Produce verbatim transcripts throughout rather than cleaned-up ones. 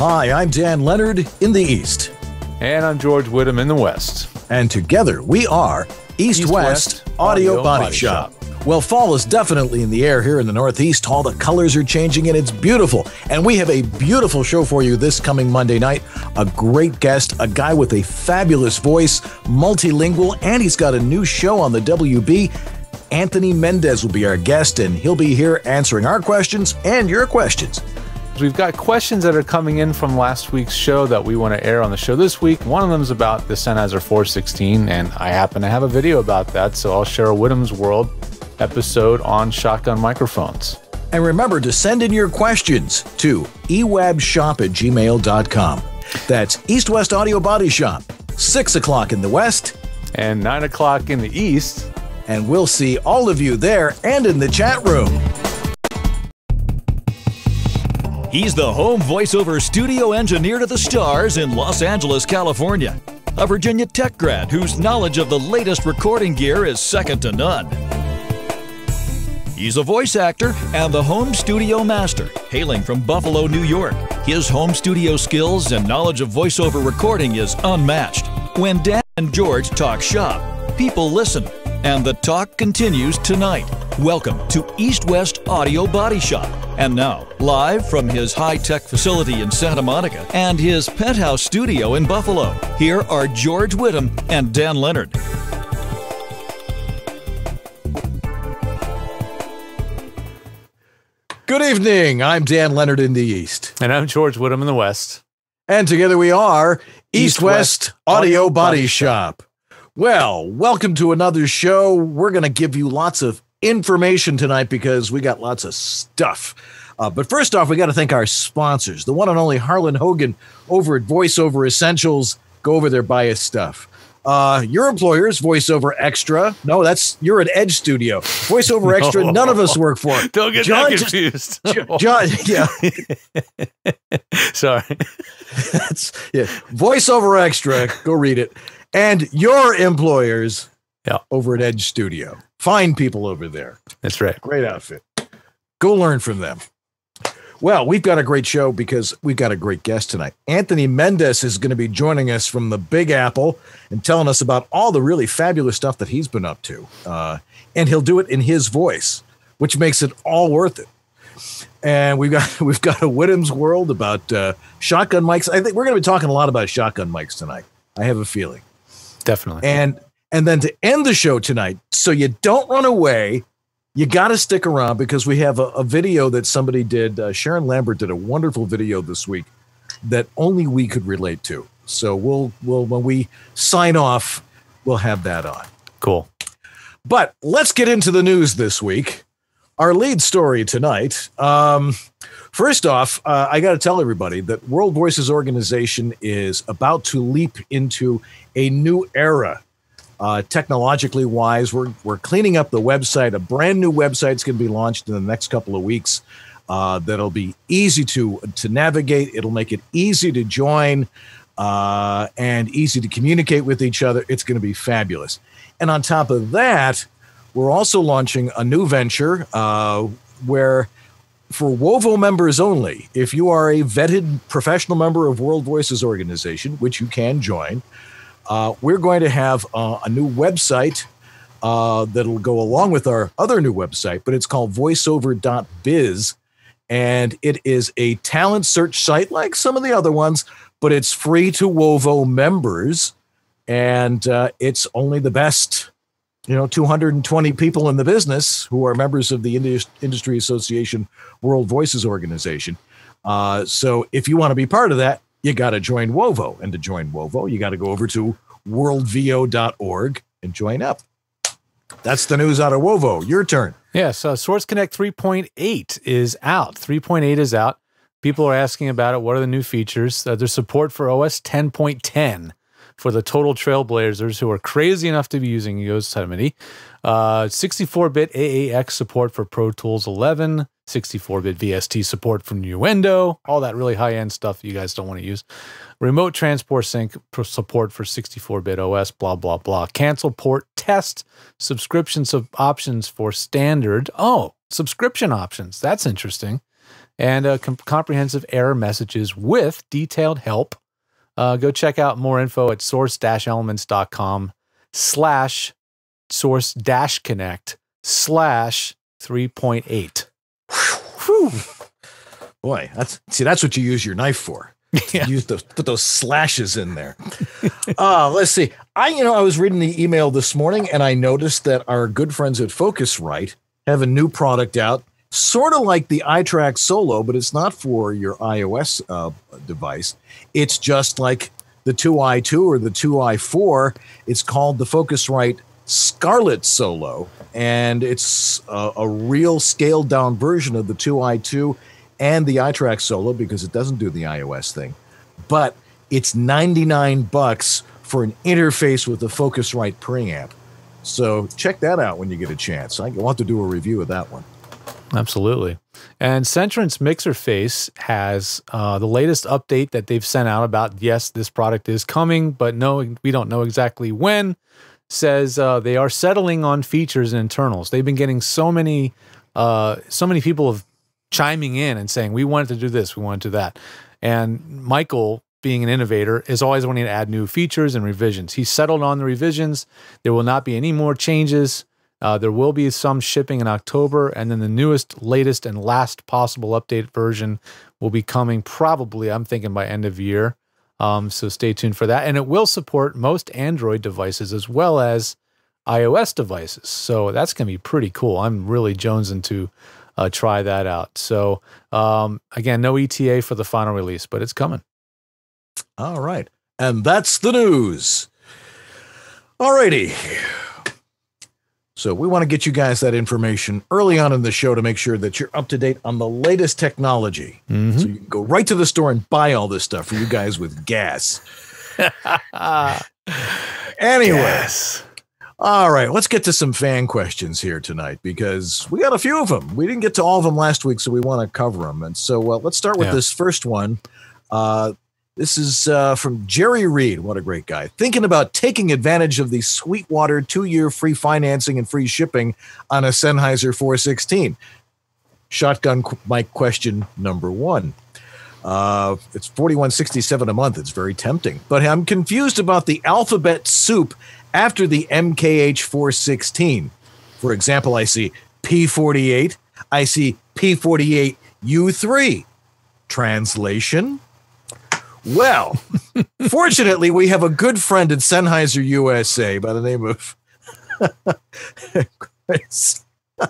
Hi, I'm Dan Leonard in the East. And I'm George Whittam in the West. And together we are East, East West, West Audio, Audio Body, Body Shop. Shop. Well, fall is definitely in the air here in the Northeast. All the colors are changing and it's beautiful. And we have a beautiful show for you this coming Monday night. A great guest, a guy with a fabulous voice, multilingual, and he's got a new show on the W B. Anthony Mendez will be our guest, and he'll be here answering our questions and your questions. We've got questions that are coming in from last week's show that we want to air on the show this week. One of them is about the Sennheiser four sixteen, and I happen to have a video about that, so I'll share a Whittam's World episode on shotgun microphones. And remember to send in your questions to e wab shop at gmail dot com. That's East West Audio Body Shop, six o'clock in the West. And nine o'clock in the East. And we'll see all of you there and in the chat room. He's the home voiceover studio engineer to the stars in Los Angeles, California. A Virginia Tech grad whose knowledge of the latest recording gear is second to none. He's a voice actor and the home studio master, hailing from Buffalo, New York. His home studio skills and knowledge of voiceover recording is unmatched. When Dan and George talk shop, people listen. And the talk continues tonight. Welcome to East West Audio Body Shop. And now, live from his high-tech facility in Santa Monica and his penthouse studio in Buffalo, here are George Whittam and Dan Leonard. Good evening. I'm Dan Leonard in the East. And I'm George Whittam in the West. And together we are East, East West, West Audio, Audio Body, Body Shop. Shop. Well, welcome to another show. We're going to give you lots of information tonight because we got lots of stuff. Uh, but first off, we got to thank our sponsors, the one and only Harlan Hogan over at VoiceOver Essentials. Go over there, buy his stuff. Uh, your employers, VoiceOver Extra. No, that's you're at Edge Studio. VoiceOver Extra, no. None of us work for it. Don't get John that confused. Just, John, yeah. Sorry. That's yeah. VoiceOver Extra. Go read it. And your employers yeah. over at Edge Studio. Fine people over there. That's right. Great outfit. Go learn from them. Well, we've got a great show because we've got a great guest tonight. Anthony Mendez is going to be joining us from the Big Apple and telling us about all the really fabulous stuff that he's been up to. Uh, and he'll do it in his voice, which makes it all worth it. And we've got we've got a Whittam's World about uh, shotgun mics. I think we're going to be talking a lot about shotgun mics tonight. I have a feeling. Definitely. And and then to end the show tonight, so you don't run away, you got to stick around because we have a, a video that somebody did. Uh, Sharon Lambert did a wonderful video this week that only we could relate to. So we'll we'll when we sign off, we'll have that on. Cool. But let's get into the news this week. Our lead story tonight. Um, first off, uh, I got to tell everybody that World Voices Organization is about to leap into a new era. Uh, technologically wise, we're, we're cleaning up the website. A brand new website is going to be launched in the next couple of weeks. Uh, that'll be easy to, to navigate. It'll make it easy to join uh, and easy to communicate with each other. It's going to be fabulous. And on top of that, we're also launching a new venture uh, where for WOVO members only, if you are a vetted professional member of World Voices Organization, which you can join, uh, we're going to have uh, a new website uh, that'll go along with our other new website, but it's called voiceover dot biz. And it is a talent search site like some of the other ones, but it's free to WOVO members. And uh, it's only the best, you know, two hundred twenty people in the business who are members of the Indus- Industry Association World Voices Organization. Uh, so if you want to be part of that, you got to join WOVO. And to join WOVO, you got to go over to world v o dot org and join up. That's the news out of WOVO. Your turn. Yes, uh, Source Connect three point eight is out. three point eight is out. People are asking about it. What are the new features? Uh, there's support for O S ten point ten. For the total trailblazers who are crazy enough to be using Yosemite. Uh, sixty-four bit A A X support for Pro Tools eleven, sixty-four bit V S T support from Nuendo, all that really high-end stuff you guys don't want to use. Remote transport sync support for sixty-four bit O S, blah, blah, blah. Cancel port test, subscription sub options for standard. Oh, subscription options. That's interesting. and uh, com comprehensive error messages with detailed help. Uh, go check out more info at source dash elements dot com slash source dash connect slash three point eight. Whew. Boy, that's see, that's what you use your knife for. Yeah. Use those, put those slashes in there. uh, let's see. I, you know, I was reading the email this morning and I noticed that our good friends at Focusrite have a new product out, sort of like the iTrack Solo, but it's not for your iOS uh, device. It's just like the two i two or the two i four. It's called the Focusrite Scarlet Solo, and it's a, a real scaled down version of the two i two and the iTrack Solo because it doesn't do the iOS thing. But it's ninety-nine bucks for an interface with the Focusrite preamp. So check that out when you get a chance. I want to do a review of that one. Absolutely. And Centrance Mixer Face has uh, the latest update that they've sent out about, yes, this product is coming, but no, we don't know exactly when. Says uh, they are settling on features and internals. They've been getting so many, uh, so many people have chiming in and saying, we wanted to do this, we wanted to do that. And Michael, being an innovator, is always wanting to add new features and revisions. He settled on the revisions. There will not be any more changes. Uh, there will be some shipping in October, and then the newest, latest, and last possible update version will be coming probably, I'm thinking, by end of year. Um, so stay tuned for that. And it will support most Android devices as well as iOS devices. So that's going to be pretty cool. I'm really jonesing to uh, try that out. So um, again, no E T A for the final release, but it's coming. All right. And that's the news. All righty. So we want to get you guys that information early on in the show to make sure that you're up to date on the latest technology. Mm-hmm. So you can go right to the store and buy all this stuff for you guys with gas. Anyway. Gas. All right, let's get to some fan questions here tonight because we got a few of them. We didn't get to all of them last week, so we want to cover them. And so uh, let's start with yeah. this first one. Uh, This is uh, from Jerry Reed. What a great guy. Thinking about taking advantage of the Sweetwater two-year free financing and free shipping on a Sennheiser four sixteen. Shotgun mic question number one. Uh, it's forty-one sixty-seven a month. It's very tempting. But I'm confused about the alphabet soup after the M K H four sixteen. For example, I see P forty-eight. I see P forty-eight U three. Translation? Well, fortunately, we have a good friend at Sennheiser U S A by the name of Chris.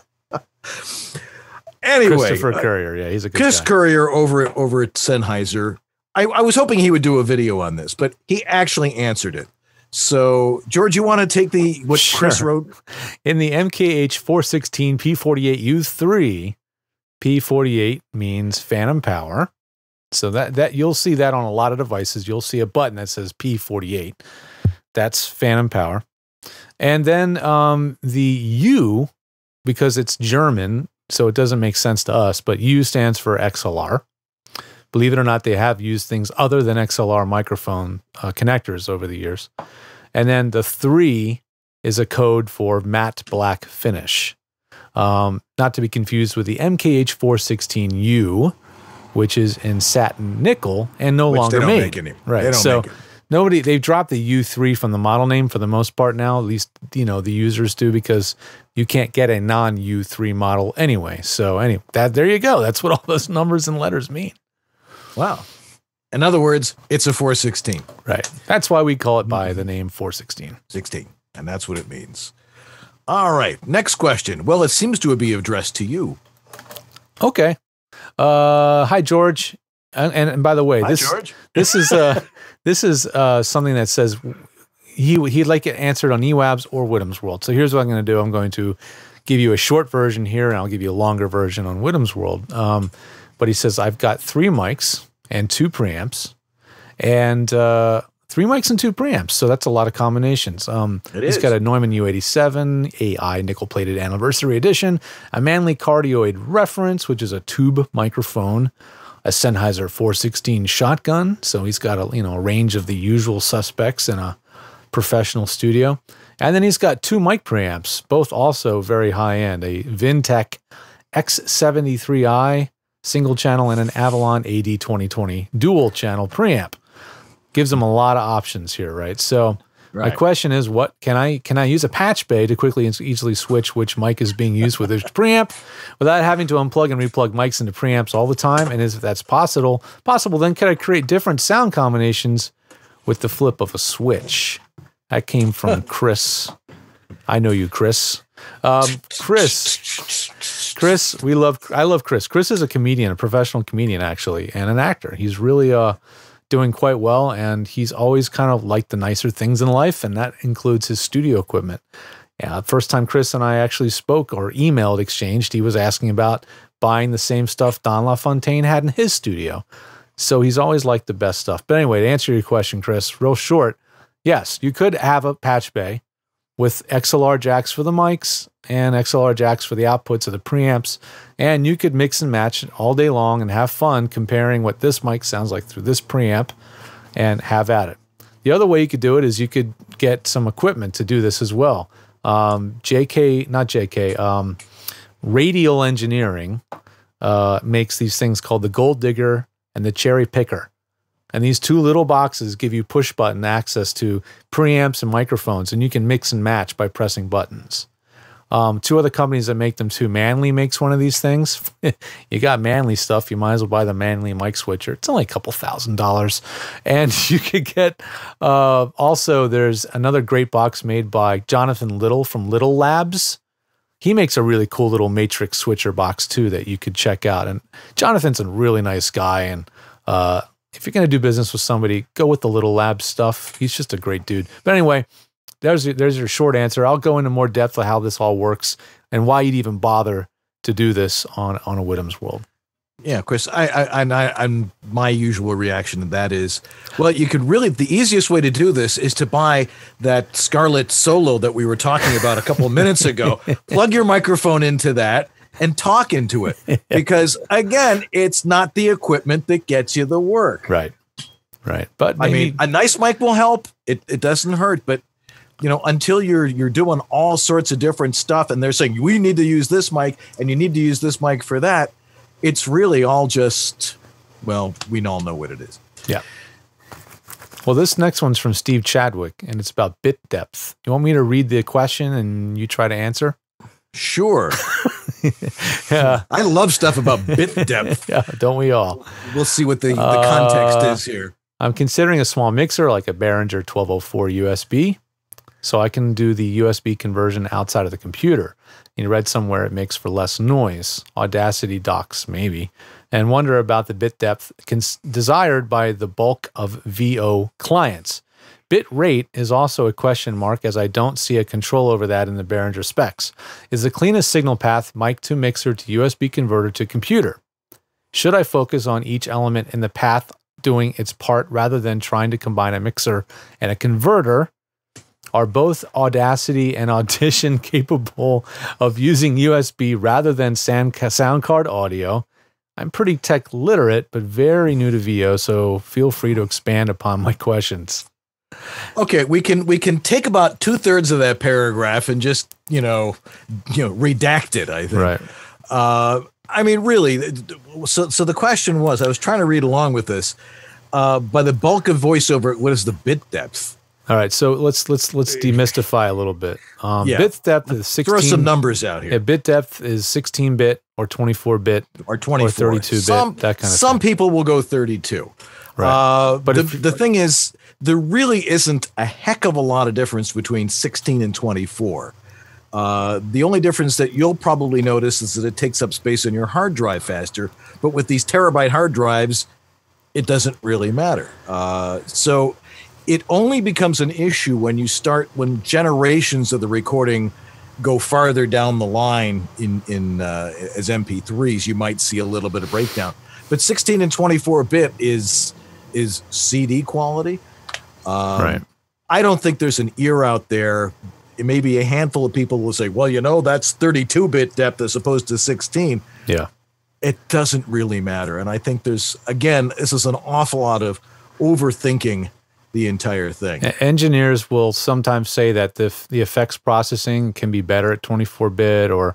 Anyway, Christopher Courier. Yeah, he's a good Chris guy. Courier over, over at Sennheiser. I, I was hoping he would do a video on this, but he actually answered it. So, George, you want to take the what Sure. Chris wrote? In the M K H four sixteen P forty-eight U three, P forty-eight means phantom power. So that, that you'll see that on a lot of devices. You'll see a button that says P forty-eight. That's phantom power. And then um, the U, because it's German, so it doesn't make sense to us, but U stands for X L R. Believe it or not, they have used things other than X L R microphone uh, connectors over the years. And then the three is a code for matte black finish. Um, not to be confused with the M K H four sixteen U, which is in satin nickel and no Which longer they don't made. Make any, right. They don't so make it. nobody, they've dropped the U three from the model name for the most part now, at least, you know, the users do, because you can't get a non U three model anyway. So anyway, that, there you go. That's what all those numbers and letters mean. Wow. In other words, it's a four sixteen. Right. That's why we call it by the name four sixteen. sixteen. And that's what it means. All right. Next question. Well, it seems to be addressed to you. Okay. Uh, hi, George. And, and, and by the way, hi, this, George. this is, uh, this is, uh, something that says he, he'd like it answered on E WABS or Whittam's World. So here's what I'm going to do. I'm going to give you a short version here and I'll give you a longer version on Whittam's World. Um, but he says, I've got three mics and two preamps and, uh, three mics and two preamps. So that's a lot of combinations. Um, it he's is. got a Neumann U eighty-seven, A I nickel-plated anniversary edition, a Manley cardioid reference, which is a tube microphone, a Sennheiser four sixteen shotgun. So he's got a, you know, a range of the usual suspects in a professional studio. And then he's got two mic preamps, both also very high-end, a Vintech X seventy-three i single channel, and an Avalon A D twenty twenty dual channel preamp. Gives them a lot of options here, right? So right. my question is, what can I can I use a patch bay to quickly and easily switch which mic is being used with which preamp without having to unplug and replug mics into preamps all the time? And if that's possible, possible, then can I create different sound combinations with the flip of a switch? That came from Chris. I know you, Chris. Um, Chris, Chris, we love. I love Chris. Chris is a comedian, a professional comedian, actually, and an actor. He's really uh. doing quite well, and he's always kind of liked the nicer things in life, and that includes his studio equipment. Yeah, first time Chris and I actually spoke or emailed exchanged, he was asking about buying the same stuff Don LaFontaine had in his studio. So he's always liked the best stuff. But anyway, to answer your question, Chris, real short, yes, you could have a patch bay with X L R jacks for the mics and X L R jacks for the outputs of the preamps, and you could mix and match all day long and have fun comparing what this mic sounds like through this preamp and have at it. The other way you could do it is you could get some equipment to do this as well. Um, J K, not J K, um, Radial Engineering uh, makes these things called the Gold Digger and the Cherry Picker. And these two little boxes give you push button access to preamps and microphones, and you can mix and match by pressing buttons. Um, two other companies that make them too. Manley makes one of these things. You got Manley stuff, you might as well buy the Manley mic switcher. It's only a couple thousand dollars. And you could get, uh, also there's another great box made by Jonathan Little from Little Labs. He makes a really cool little matrix switcher box too that you could check out. And Jonathan's a really nice guy, and uh, if you're going to do business with somebody, go with the Little Labs stuff. He's just a great dude. But anyway, there's your, there's your short answer. I'll go into more depth of how this all works and why you'd even bother to do this on, on a Whittam's World. Yeah, Chris, I, I, and I, I'm my usual reaction to that is, well, you could really, the easiest way to do this is to buy that Scarlett Solo that we were talking about a couple of minutes ago. Plug your microphone into that and talk into it, because again, it's not the equipment that gets you the work. Right, right. But maybe, I mean, a nice mic will help. It it doesn't hurt, but you know, until you're you're doing all sorts of different stuff, and they're saying we need to use this mic and you need to use this mic for that, it's really all just, well, we all know what it is. Yeah. Well, this next one's from Steve Chadwick, and it's about bit depth. You want me to read the question and you try to answer? Sure. Yeah. I love stuff about bit depth. Yeah, don't we all? We'll see what the, the context uh, is here. I'm considering a small mixer like a Behringer twelve oh four U S B, so I can do the U S B conversion outside of the computer. You read somewhere it makes for less noise. Audacity docks, maybe. And wonder about the bit depth desired by the bulk of V O clients. Bit rate is also a question mark, as I don't see a control over that in the Behringer specs. Is the cleanest signal path mic to mixer to U S B converter to computer? Should I focus on each element in the path doing its part rather than trying to combine a mixer and a converter? Are both Audacity and Audition capable of using U S B rather than sound card audio? I'm pretty tech literate, but very new to V O, so feel free to expand upon my questions. Okay, we can we can take about two thirds of that paragraph and just you know you know redact it. I think. Right. Uh, I mean, really. So so the question was, I was trying to read along with this. Uh, by the bulk of voiceover, what is the bit depth? All right, so let's let's let's demystify a little bit. Um, yeah. Bit depth is sixteen. Throw some numbers out here. Yeah, bit depth is sixteen bit or twenty-four bit or twenty-four, or thirty-two bit. Some, that kind of. Some thing. people will go thirty-two. Right. Uh, but the, if, the thing is, there really isn't a heck of a lot of difference between sixteen and twenty-four. Uh, the only difference that you'll probably notice is that it takes up space on your hard drive faster. But with these terabyte hard drives, it doesn't really matter. Uh, so it only becomes an issue when you start, when generations of the recording go farther down the line in, in uh, as M P threes, you might see a little bit of breakdown. But sixteen and twenty-four bit is is C D quality. Um, right. I don't think there's an ear out there. It may be a handful of people will say, well, you know, that's thirty-two bit depth as opposed to sixteen. Yeah. It doesn't really matter. And I think there's, again, this is an awful lot of overthinking the entire thing. Engineers will sometimes say that the, the effects processing can be better at twenty-four bit, or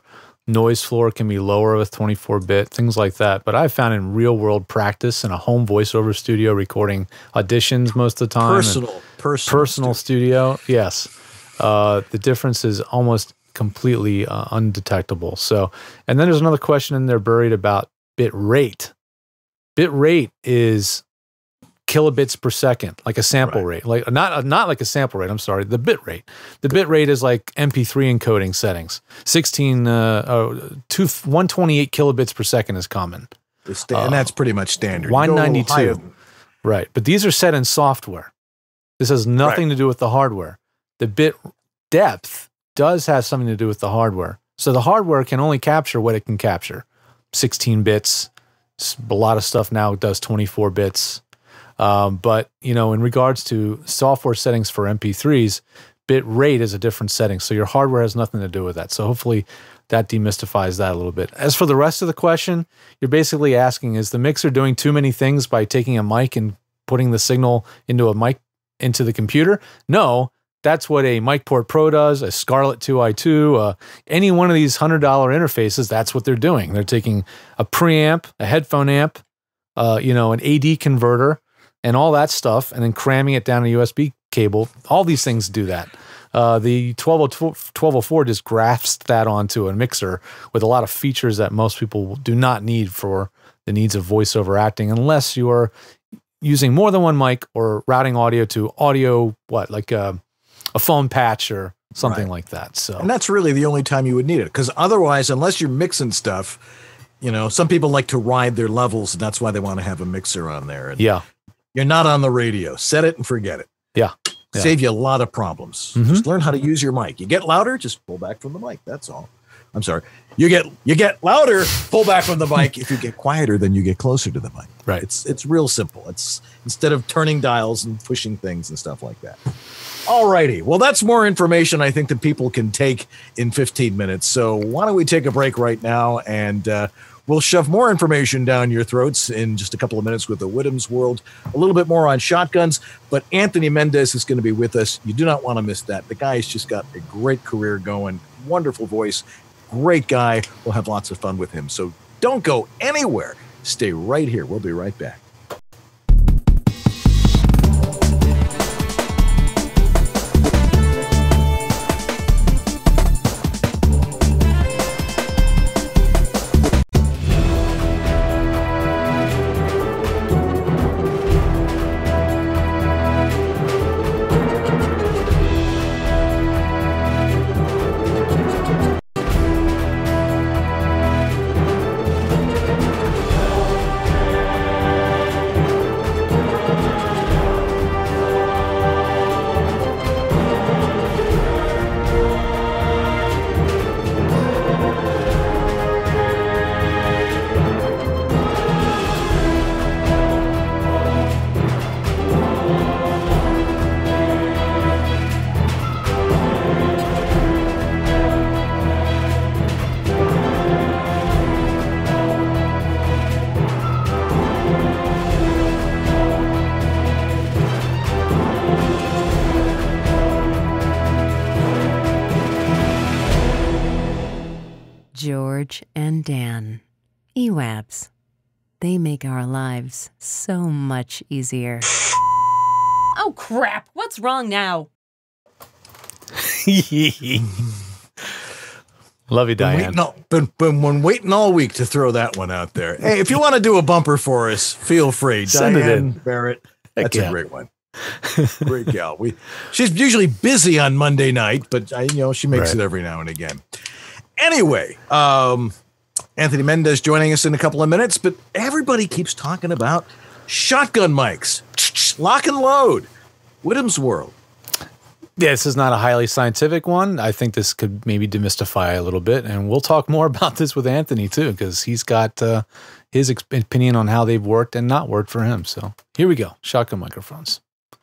noise floor can be lower with twenty-four bit, things like that. But I've found in real world practice in a home voiceover studio recording auditions most of the time. Personal, personal, personal studio. studio yes. Uh, the difference is almost completely uh, undetectable. So, and then there's another question in there buried about bit rate. Bit rate is kilobits per second, like a sample right. rate, like not not like a sample rate. I'm sorry, the bit rate. The bit rate is like M P three encoding settings. sixteen, uh, oh, two, one twenty-eight kilobits per second is common, uh, and that's pretty much standard. one ninety-two, right? But these are set in software. This has nothing right. to do with the hardware. The bit depth does have something to do with the hardware. So the hardware can only capture what it can capture, sixteen bits. A lot of stuff now does twenty-four bits. Um, but, you know, in regards to software settings for M P threes, bit rate is a different setting. So your hardware has nothing to do with that. So hopefully that demystifies that a little bit. As for the rest of the question, you're basically asking, is the mixer doing too many things by taking a mic and putting the signal into a mic into the computer? No, that's what a MicPort Pro does, a Scarlett two i two, uh, any one of these one hundred dollar interfaces, that's what they're doing. They're taking a preamp, a headphone amp, uh, you know, an A D converter, and all that stuff, and then cramming it down a U S B cable. All these things do that. Uh, the twelve oh four just grafts that onto a mixer with a lot of features that most people do not need for the needs of voiceover acting, unless you are using more than one mic or routing audio to audio, what, like a, a foam patch or something right. like that. So, and that's really the only time you would need it, because otherwise, unless you're mixing stuff, you know, some people like to ride their levels, and that's why they want to have a mixer on there. And yeah. You're not on the radio. Set it and forget it. Yeah. yeah. Save you a lot of problems. Mm-hmm. Just learn how to use your mic. You get louder, just pull back from the mic. That's all. I'm sorry. You get you get louder, pull back from the mic. If you get quieter, then you get closer to the mic. Right. It's it's real simple. It's instead of turning dials and pushing things and stuff like that. All righty. Well, that's more information I think that people can take in fifteen minutes. So why don't we take a break right now, and uh, we'll shove more information down your throats in just a couple of minutes with the Whittam's World, a little bit more on shotguns. But Anthony Mendez is going to be with us. You do not want to miss that. The guy's just got a great career going, wonderful voice, great guy. We'll have lots of fun with him. So don't go anywhere. Stay right here. We'll be right back. George and Dan, E W A B S. They make our lives so much easier. Oh, crap. What's wrong now? Love you, Diane. Been waiting, all, been, been, been waiting all week to throw that one out there. Hey, if you want to do a bumper for us, feel free. Send Diane it in. Barrett. That's Heck yeah. a great one. Great gal. We she's usually busy on Monday night, but I, you know, she makes right. it every now and again. Anyway, um, Anthony Mendez joining us in a couple of minutes, but everybody keeps talking about shotgun mics. Lock and load. Whittam's World. Yeah, this is not a highly scientific one. I think this could maybe demystify a little bit, and we'll talk more about this with Anthony too, because he's got uh, his opinion on how they've worked and not worked for him. So here we go. Shotgun microphones.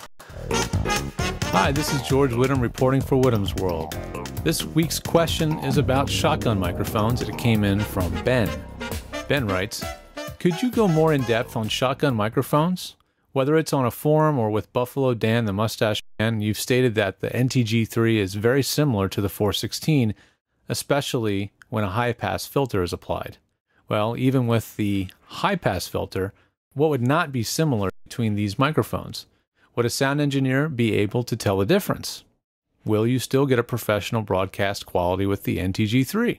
Hi, this is George Whittam reporting for Whittam's World. This week's question is about shotgun microphones, and it came in from Ben. Ben writes, could you go more in depth on shotgun microphones? Whether it's on a forum or with Buffalo Dan, the Mustache Man, you've stated that the N T G three is very similar to the four sixteen. especially when a high-pass filter is applied. Well, even with the high-pass filter, what would not be similar between these microphones? Would a sound engineer be able to tell the difference? Will you still get a professional broadcast quality with the N T G three?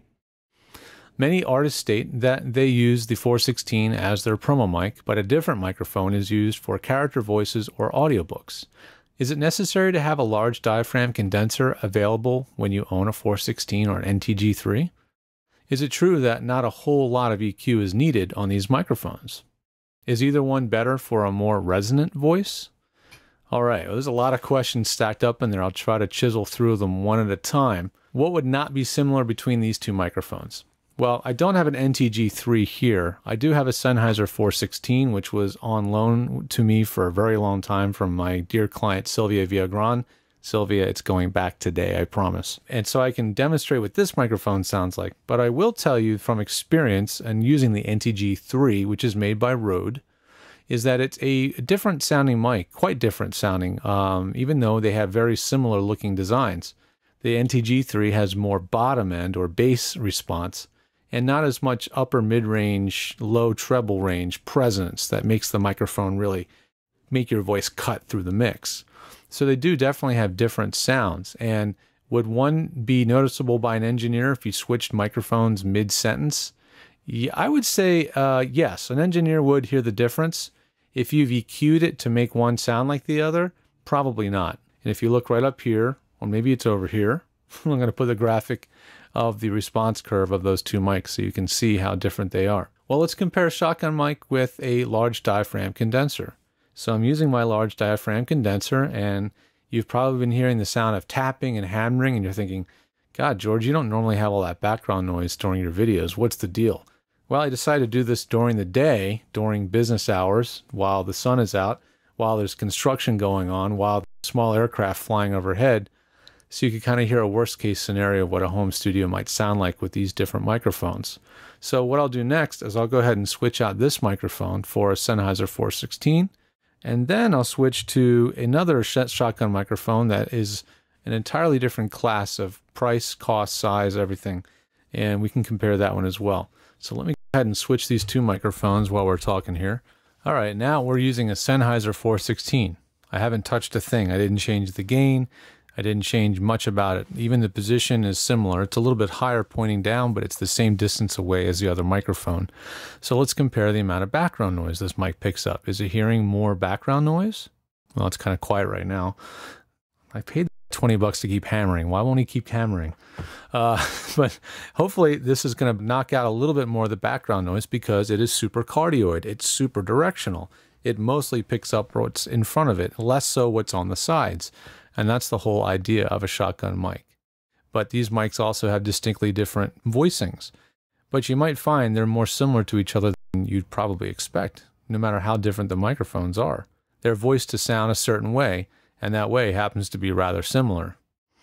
Many artists state that they use the four sixteen as their promo mic, but a different microphone is used for character voices or audiobooks. Is it necessary to have a large diaphragm condenser available when you own a four sixteen or an N T G three? Is it true that not a whole lot of E Q is needed on these microphones? Is either one better for a more resonant voice? All right, well, there's a lot of questions stacked up in there. I'll try to chisel through them one at a time. What would not be similar between these two microphones? Well, I don't have an N T G three here. I do have a Sennheiser four sixteen, which was on loan to me for a very long time from my dear client, Sylvia Viagran. Sylvia, it's going back today, I promise. And so I can demonstrate what this microphone sounds like. But I will tell you from experience and using the N T G three, which is made by Rode, is that it's a different sounding mic, quite different sounding, um, even though they have very similar looking designs. The N T G three has more bottom end or bass response, and not as much upper mid-range, low treble range presence that makes the microphone really make your voice cut through the mix. So they do definitely have different sounds. And would one be noticeable by an engineer if you switched microphones mid-sentence? Yeah, I would say uh, yes, an engineer would hear the difference. If you've E Q'd it to make one sound like the other, probably not. And if you look right up here, or maybe it's over here, I'm going to put the graphic of the response curve of those two mics so you can see how different they are. Well, let's compare a shotgun mic with a large diaphragm condenser. So I'm using my large diaphragm condenser, and you've probably been hearing the sound of tapping and hammering, and you're thinking, God, George, you don't normally have all that background noise during your videos. What's the deal? Well, I decided to do this during the day, during business hours, while the sun is out, while there's construction going on, while small aircraft flying overhead, so you could kind of hear a worst case scenario of what a home studio might sound like with these different microphones. So what I'll do next is I'll go ahead and switch out this microphone for a Sennheiser four sixteen, and then I'll switch to another shotgun microphone that is an entirely different class of price, cost, size, everything, and we can compare that one as well. So let me go ahead and switch these two microphones while we're talking here. All right, now we're using a Sennheiser four sixteen. I haven't touched a thing. I didn't change the gain. I didn't change much about it. Even the position is similar. It's a little bit higher pointing down, but it's the same distance away as the other microphone. So let's compare the amount of background noise this mic picks up. Is it hearing more background noise? Well, it's kind of quiet right now. I paid twenty bucks to keep hammering. Why won't he keep hammering? Uh, but hopefully this is going to knock out a little bit more of the background noise because it is super cardioid. It's super directional. It mostly picks up what's in front of it, less so what's on the sides. And that's the whole idea of a shotgun mic. But these mics also have distinctly different voicings. But you might find they're more similar to each other than you'd probably expect, no matter how different the microphones are. They're voiced to sound a certain way, and that way happens to be rather similar.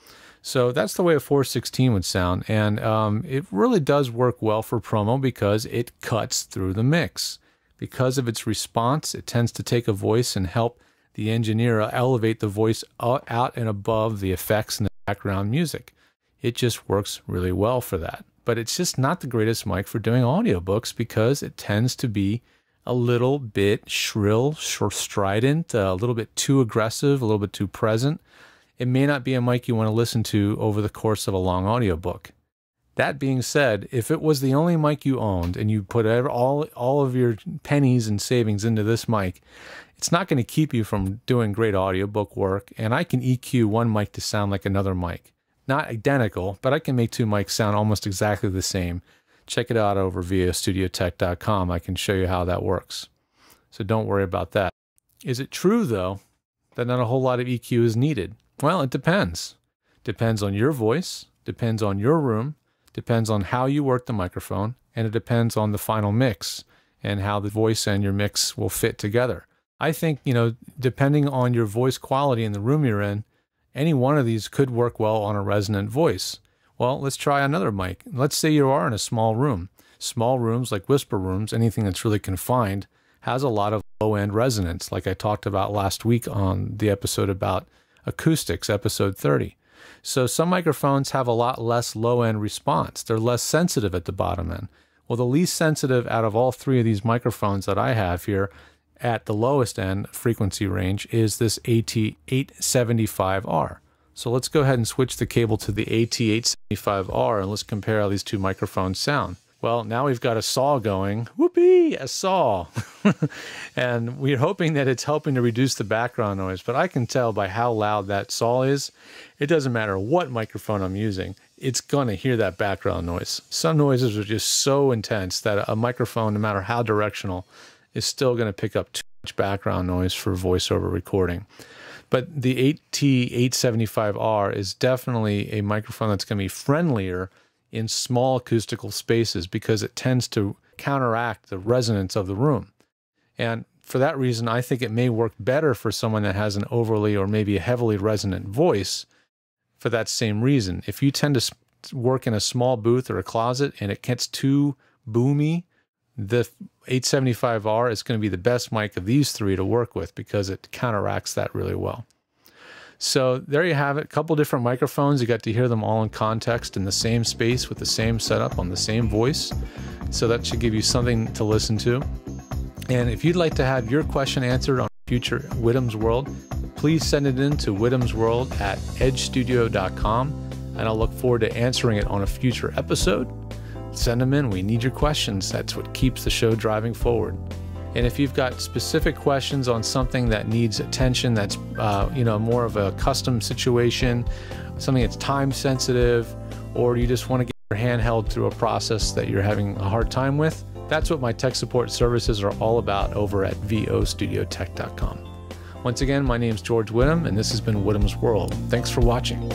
So that's the way a four sixteen would sound, and um, it really does work well for promo because it cuts through the mix. Because of its response, it tends to take a voice and help the engineer elevate the voice out and above the effects and the background music. It just works really well for that. But it's just not the greatest mic for doing audiobooks because it tends to be a little bit shrill, strident, a little bit too aggressive, a little bit too present. It may not be a mic you want to listen to over the course of a long audiobook. That being said, if it was the only mic you owned and you put all, all of your pennies and savings into this mic, it's not going to keep you from doing great audiobook work, and I can E Q one mic to sound like another mic. Not identical, but I can make two mics sound almost exactly the same. Check it out over v o studio tech dot com. I can show you how that works. So don't worry about that. Is it true, though, that not a whole lot of E Q is needed? Well, it depends. Depends on your voice, depends on your room, depends on how you work the microphone, and it depends on the final mix and how the voice and your mix will fit together. I think, you know, depending on your voice quality in the room you're in, any one of these could work well on a resonant voice. Well, let's try another mic. Let's say you are in a small room. Small rooms, like whisper rooms, anything that's really confined, has a lot of low-end resonance, like I talked about last week on the episode about acoustics, episode thirty. So some microphones have a lot less low-end response. They're less sensitive at the bottom end. Well, the least sensitive out of all three of these microphones that I have here at the lowest end frequency range is this A T eight seventy-five R. So let's go ahead and switch the cable to the A T eight seventy-five R and let's compare how these two microphones sound. Well, now we've got a saw going. Whoopee, a saw. And we're hoping that it's helping to reduce the background noise, but I can tell by how loud that saw is, it doesn't matter what microphone I'm using, it's going to hear that background noise. Some noises are just so intense that a microphone, no matter how directional, is still going to pick up too much background noise for voiceover recording. But the A T eight seventy-five R is definitely a microphone that's going to be friendlier in small acoustical spaces because it tends to counteract the resonance of the room. And for that reason, I think it may work better for someone that has an overly or maybe a heavily resonant voice for that same reason. If you tend to work in a small booth or a closet and it gets too boomy, the eight seventy-five R is going to be the best mic of these three to work with because it counteracts that really well. So there you have it, a couple different microphones. You got to hear them all in context in the same space with the same setup on the same voice. So that should give you something to listen to. And if you'd like to have your question answered on future Widdom's World, please send it in to widdomsworld at edge studio dot com, and I'll look forward to answering it on a future episode. Send them in. We need your questions. That's what keeps the show driving forward. And if you've got specific questions on something that needs attention, that's uh, you know, more of a custom situation, something that's time sensitive, or you just want to get your hand held through a process that you're having a hard time with, that's what my tech support services are all about over at v o studio tech dot com. Once again, my name's George Whittam, and this has been Widdom's World. Thanks for watching.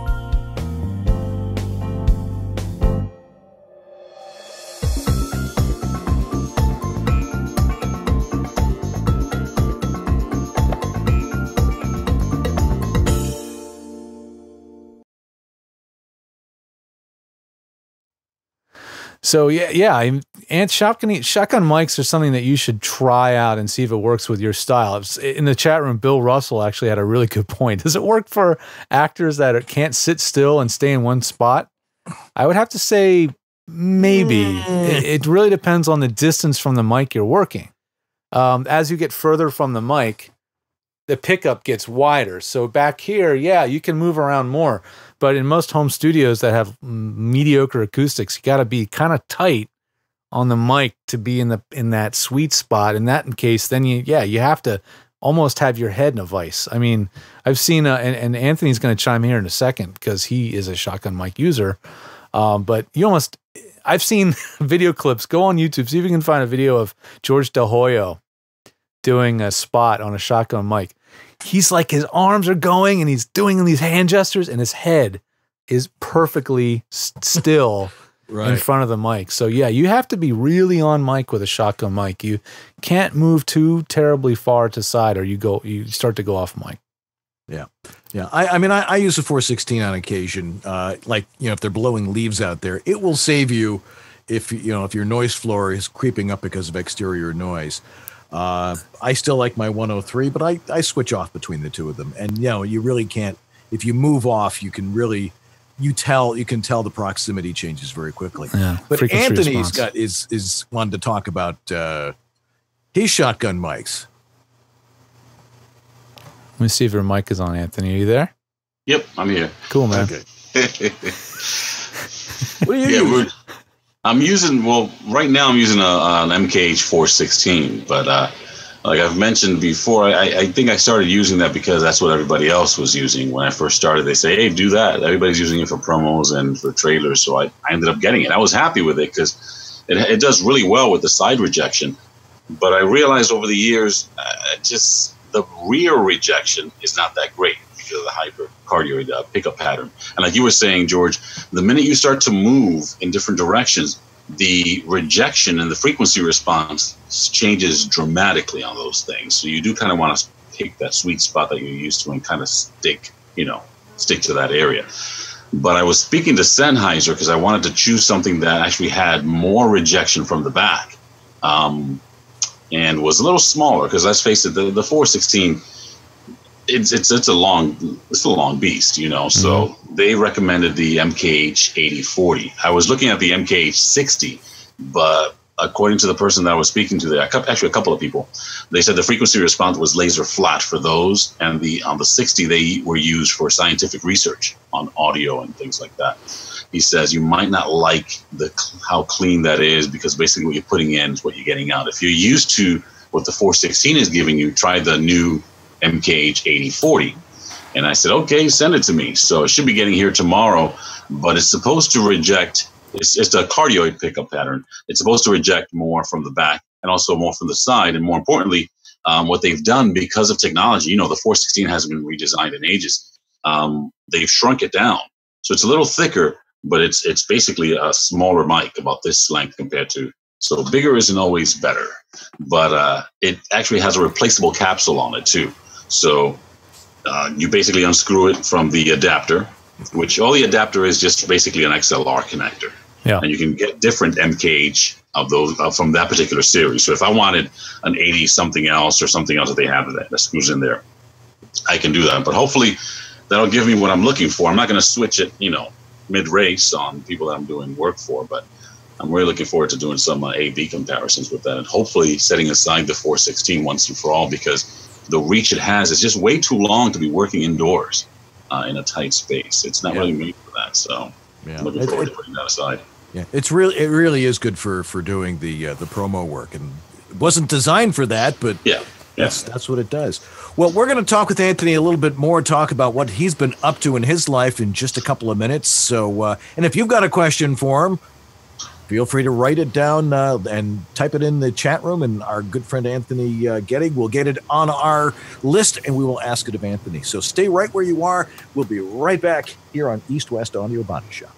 So yeah, yeah, and shotgun shotgun mics are something that you should try out and see if it works with your style. In the chat room, Bill Russell actually had a really good point. Does it work for actors that can't sit still and stay in one spot? I would have to say maybe. It, it really depends on the distance from the mic you're working. Um, as you get further from the mic, the pickup gets wider. So back here, yeah, you can move around more. But in most home studios that have mediocre acoustics, you got to be kind of tight on the mic to be in the in that sweet spot. In that case, then you yeah you have to almost have your head in a vice. I mean, I've seen uh, and, and Anthony's going to chime in here in a second because he is a shotgun mic user. Um, but you almost I've seen video clips. Go on YouTube, see if you can find a video of George Del Hoyo doing a spot on a shotgun mic. He's like, his arms are going and he's doing these hand gestures and his head is perfectly still right in front of the mic. So yeah, you have to be really on mic with a shotgun mic. You can't move too terribly far to side or you go, you start to go off mic. Yeah. Yeah. I, I mean, I, I use a four sixteen on occasion. Uh, like, you know, if they're blowing leaves out there, it will save you if, you know, if your noise floor is creeping up because of exterior noise. Uh, I still like my one oh three, but I, I switch off between the two of them. And, you know, you really can't, if you move off, you can really, you tell, you can tell the proximity changes very quickly. Yeah, but Anthony's response. got, is, is wanted to talk about, uh, his shotgun mics. Let me see if your mic is on, Anthony. Are you there? Yep, I'm here. Cool, man. Okay. What are you yeah, using? I'm using, well, right now I'm using a, an M K H four sixteen, but uh, like I've mentioned before, I, I think I started using that because that's what everybody else was using. When I first started, they say, hey, do that. Everybody's using it for promos and for trailers, so I, I ended up getting it. I was happy with it because it, it does really well with the side rejection, but I realized over the years, uh, just the rear rejection is not that great because of the hypercardioid uh, pickup pattern. And like you were saying, George, the minute you start to move in different directions, the rejection and the frequency response changes dramatically on those things. So you do kind of want to pick that sweet spot that you're used to and kind of stick, you know, stick to that area. But I was speaking to Sennheiser because I wanted to choose something that actually had more rejection from the back um, and was a little smaller because let's face it, the, the four sixteen, it's it's it's a long it's a long beast, you know. So mm-hmm. they recommended the M K H eighty forty. I was looking at the M K H sixty, but according to the person that I was speaking to there, actually a couple of people, they said the frequency response was laser flat for those, and the on the sixty they were used for scientific research on audio and things like that. He says you might not like the how clean that is, because basically what you're putting in is what you're getting out. If you're used to what the four sixteen is giving you, try the new M K H eighty forty. And I said, okay, send it to me. So it should be getting here tomorrow, but it's supposed to reject, it's, it's a cardioid pickup pattern. It's supposed to reject more from the back and also more from the side. And more importantly, um, what they've done because of technology, you know, the four sixteen hasn't been redesigned in ages. Um, they've shrunk it down. So it's a little thicker, but it's it's basically a smaller mic, about this length compared to, so bigger isn't always better, but uh, it actually has a replaceable capsule on it too. So uh, you basically unscrew it from the adapter, which all the adapter is just basically an X L R connector. Yeah. And you can get different M K H of those uh, from that particular series. So if I wanted an eighty something else or something else that they have that, that screws in there, I can do that. But hopefully that'll give me what I'm looking for. I'm not going to switch it, you know, mid-race on people that I'm doing work for, but I'm really looking forward to doing some uh, A B comparisons with that, and hopefully setting aside the four sixteen once and for all, because the reach it has is just way too long to be working indoors uh, in a tight space. It's not yeah. really made for that, so yeah. I'm looking forward it, to putting that aside. Yeah, it's really it really is good for for doing the uh, the promo work, and it wasn't designed for that, but yeah. That's that's what it does. Well, we're going to talk with Anthony a little bit more, talk about what he's been up to in his life in just a couple of minutes. So, uh, and if you've got a question for him, feel free to write it down uh, and type it in the chat room, and our good friend Anthony uh, Gettig will get it on our list, and we will ask it of Anthony. So stay right where you are. We'll be right back here on East West Audio Body Shop.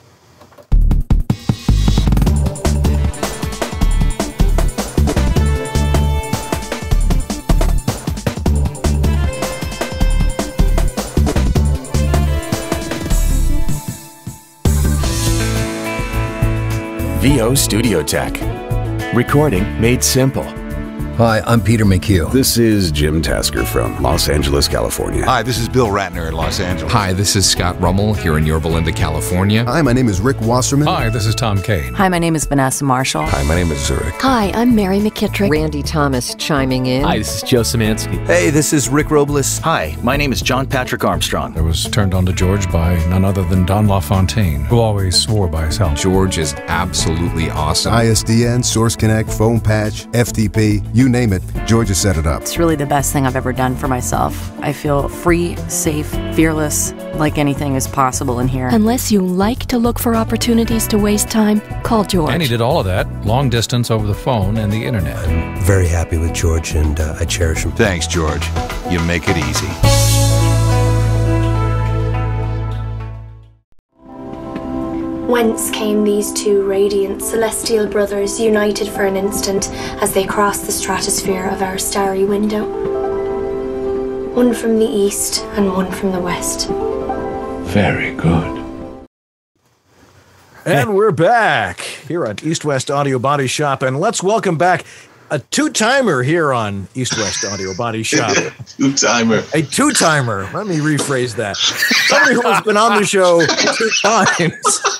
V O Studio Tech. Recording made simple. Hi, I'm Peter McHugh. This is Jim Tasker from Los Angeles, California. Hi, this is Bill Ratner in Los Angeles. Hi, this is Scott Rummel here in Yorba Linda, California. Hi, my name is Rick Wasserman. Hi, this is Tom Kane. Hi, my name is Vanessa Marshall. Hi, my name is Zurich. Hi, I'm Mary McKittrick. Randy Thomas chiming in. Hi, this is Joe Szymanski. Hey, this is Rick Robles. Hi, my name is John Patrick Armstrong. I was turned on to George by none other than Don LaFontaine, who always swore by his health. George is absolutely awesome. I S D N, Source Connect, Phone Patch, F T P, you name it, George has set it up. It's really the best thing I've ever done for myself. I feel free, safe, fearless, like anything is possible in here. Unless you like to look for opportunities to waste time, call George. And he did all of that, long distance over the phone and the internet. I'm very happy with George, and uh, I cherish him. Thanks, George. You make it easy. Whence came these two radiant celestial brothers, united for an instant as they crossed the stratosphere of our starry window? One from the east and one from the west. Very good. And we're back here on East West Audio Body Shop, and let's welcome back a two-timer here on East West Audio Body Shop. Two-timer. A two-timer. Let me rephrase that. Somebody who has been on the show two times.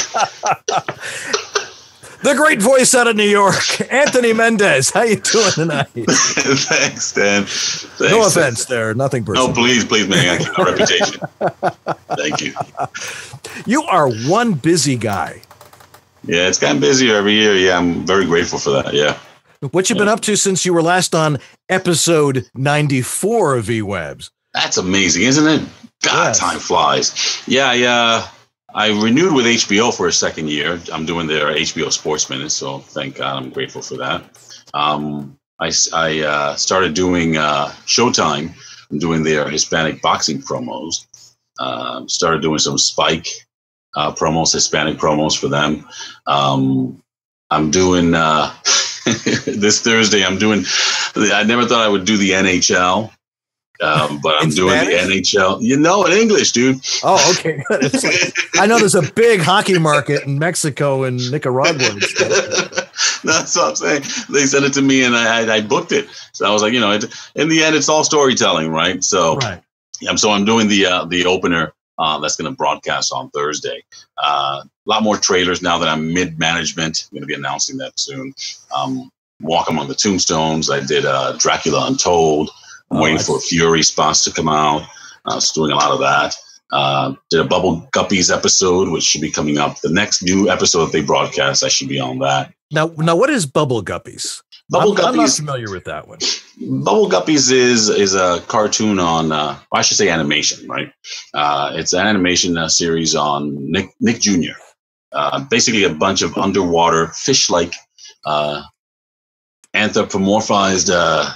The great voice out of New York, Anthony Mendez. How you doing tonight? Thanks, Dan. Thanks. No offense there. Nothing personal. No, please, please, man. I keep my reputation. Thank you. You are one busy guy. Yeah, it's gotten busier every year. Yeah, I'm very grateful for that. Yeah. What you yeah. been up to since you were last on episode ninety-four of E W A B S? That's amazing, isn't it? God, yes. Time flies. Yeah, yeah. I renewed with H B O for a second year. I'm doing their H B O Sports Minute, so thank God, I'm grateful for that. Um, I I uh, started doing uh, Showtime. I'm doing their Hispanic boxing promos. Uh, started doing some Spike uh, promos, Hispanic promos for them. Um, I'm doing uh, this Thursday. I'm doing. I never thought I would do the N H L. Um, but I'm in doing Spanish? The N H L. You know, in English, dude. Oh, okay. Good. Like, I know there's a big hockey market in Mexico and Nicaragua. And stuff. That's what I'm saying. They sent it to me, and I, I booked it. So I was like, you know, it, in the end, it's all storytelling, right? So right. Yeah, so I'm doing the uh, the opener uh, that's going to broadcast on Thursday. Uh, a lot more trailers now that I'm mid-management. I'm going to be announcing that soon. Um, Walk Among the Tombstones. I did uh, Dracula Untold. I'm oh, waiting for Fury spots to come out. I was doing a lot of that. Uh, did a Bubble Guppies episode, which should be coming up. The next new episode that they broadcast, I should be on that. Now, now, what is Bubble Guppies? Bubble I'm, Guppies. I'm not familiar with that one. Bubble Guppies is is a cartoon on, uh, I should say animation, right? Uh, it's an animation uh, series on Nick Nick Junior Uh, basically, a bunch of underwater fish-like uh, anthropomorphized uh,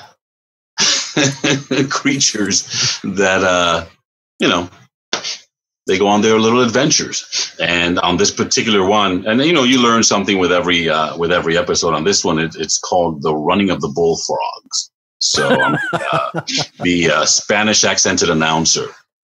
creatures that uh, you know. They go on their little adventures, and on this particular one, and you know, you learn something with every uh, with every episode. On this one, it, it's called "The Running of the Bullfrogs." So I'm uh, the uh, Spanish accented announcer.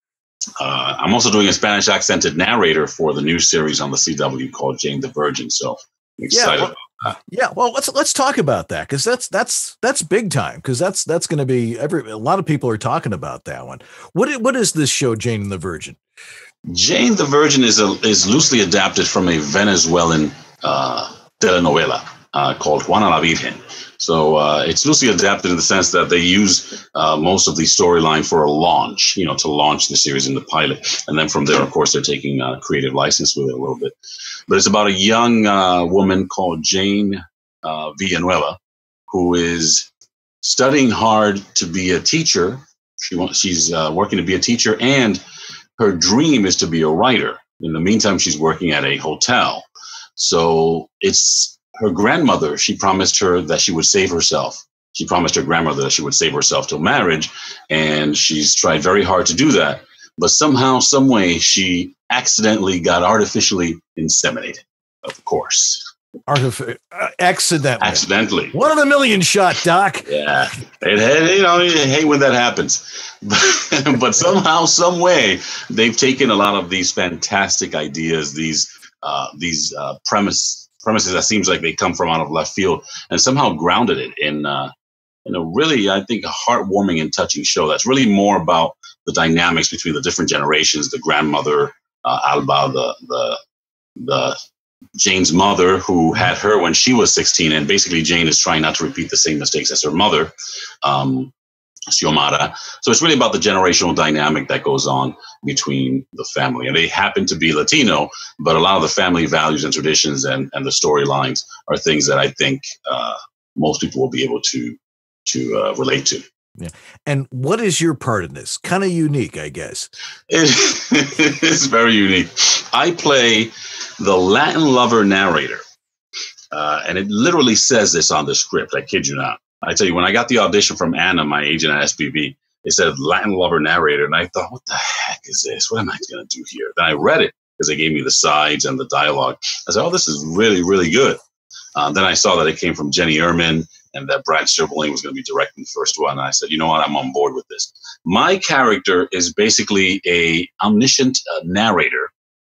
Uh, I'm also doing a Spanish accented narrator for the new series on the C W called Jane the Virgin. So I'm excited yeah, well, about that. Yeah, well, let's let's talk about that because that's that's that's big time because that's that's going to be every a lot of people are talking about that one. What what is this show, Jane the Virgin? Jane the Virgin is a, is loosely adapted from a Venezuelan uh, telenovela uh, called Juana la Virgen. So uh, it's loosely adapted in the sense that they use uh, most of the storyline for a launch, you know, to launch the series in the pilot. And then from there, of course, they're taking a creative license with it a little bit. But it's about a young uh, woman called Jane uh, Villanueva, who is studying hard to be a teacher. She wants, she's uh, working to be a teacher, and her dream is to be a writer. In the meantime, she's working at a hotel. So it's her grandmother. She promised her that she would save herself. She promised her grandmother that she would save herself till marriage. And she's tried very hard to do that. But somehow, some way, she accidentally got artificially inseminated, of course. Artific- uh, accidentally. Accidentally. One in a million shot, Doc. Yeah. It, it, you know, you hate when that happens. But somehow, some way, they've taken a lot of these fantastic ideas, these uh, these uh, premise premises that seems like they come from out of left field, and somehow grounded it in uh, in a really, I think, a heartwarming and touching show that's really more about the dynamics between the different generations, the grandmother, uh, Alba, the the the Jane's mother, who had her when she was sixteen, and basically Jane is trying not to repeat the same mistakes as her mother, um, Xiomara. So it's really about the generational dynamic that goes on between the family. And they happen to be Latino, but a lot of the family values and traditions and, and the storylines are things that I think uh, most people will be able to, to uh, relate to. Yeah. And what is your part in this? Kind of unique, I guess. It, it's very unique. I play the Latin lover narrator. Uh, and it literally says this on the script. I kid you not. I tell you, when I got the audition from Anna, my agent at S P B, it said Latin lover narrator. And I thought, what the heck is this? What am I going to do here? Then I read it because they gave me the sides and the dialogue. I said, oh, this is really, really good. Uh, then I saw that it came from Jenny Erman and that Brad Sherberling was going to be directing the first one. And I said, you know what? I'm on board with this. My character is basically a omniscient uh, narrator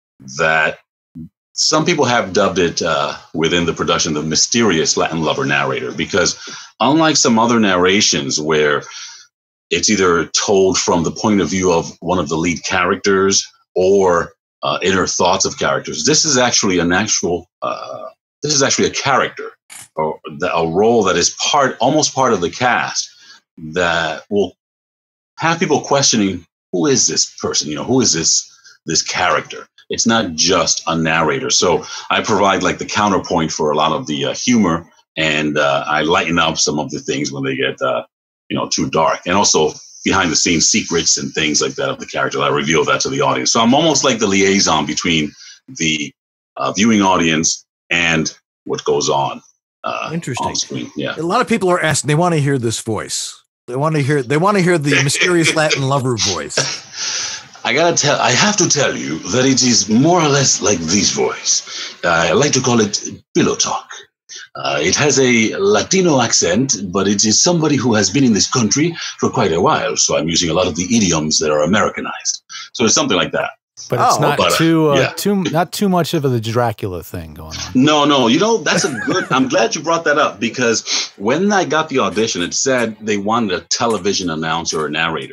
that some people have dubbed it uh, within the production the mysterious Latin lover narrator, because unlike some other narrations where it's either told from the point of view of one of the lead characters or uh, inner thoughts of characters, this is actually an actual, uh, this is actually a character or a role that is part, almost part of the cast that will have people questioning, who is this person? You know, who is this, this character? It's not just a narrator. So I provide like the counterpoint for a lot of the uh, humor, and uh, I lighten up some of the things when they get, uh, you know, too dark. And also behind the scenes secrets and things like that of the character. I reveal that to the audience. So I'm almost like the liaison between the uh, viewing audience and what goes on. Uh, Interesting. On screen. Yeah. A lot of people are asking, they want to hear this voice. They want to hear, they want to hear the mysterious Latin lover voice. I gotta tell, I have to tell you that it is more or less like this voice. Uh, I like to call it pillow talk. Uh, it has a Latino accent, but it is somebody who has been in this country for quite a while. So I'm using a lot of the idioms that are Americanized. So it's something like that. But it's oh, not but, uh, too, uh, yeah. too, not too much of a Dracula thing going on. No, no. You know, that's a good, I'm glad you brought that up, because when I got the audition, it said they wanted a television announcer or narrator.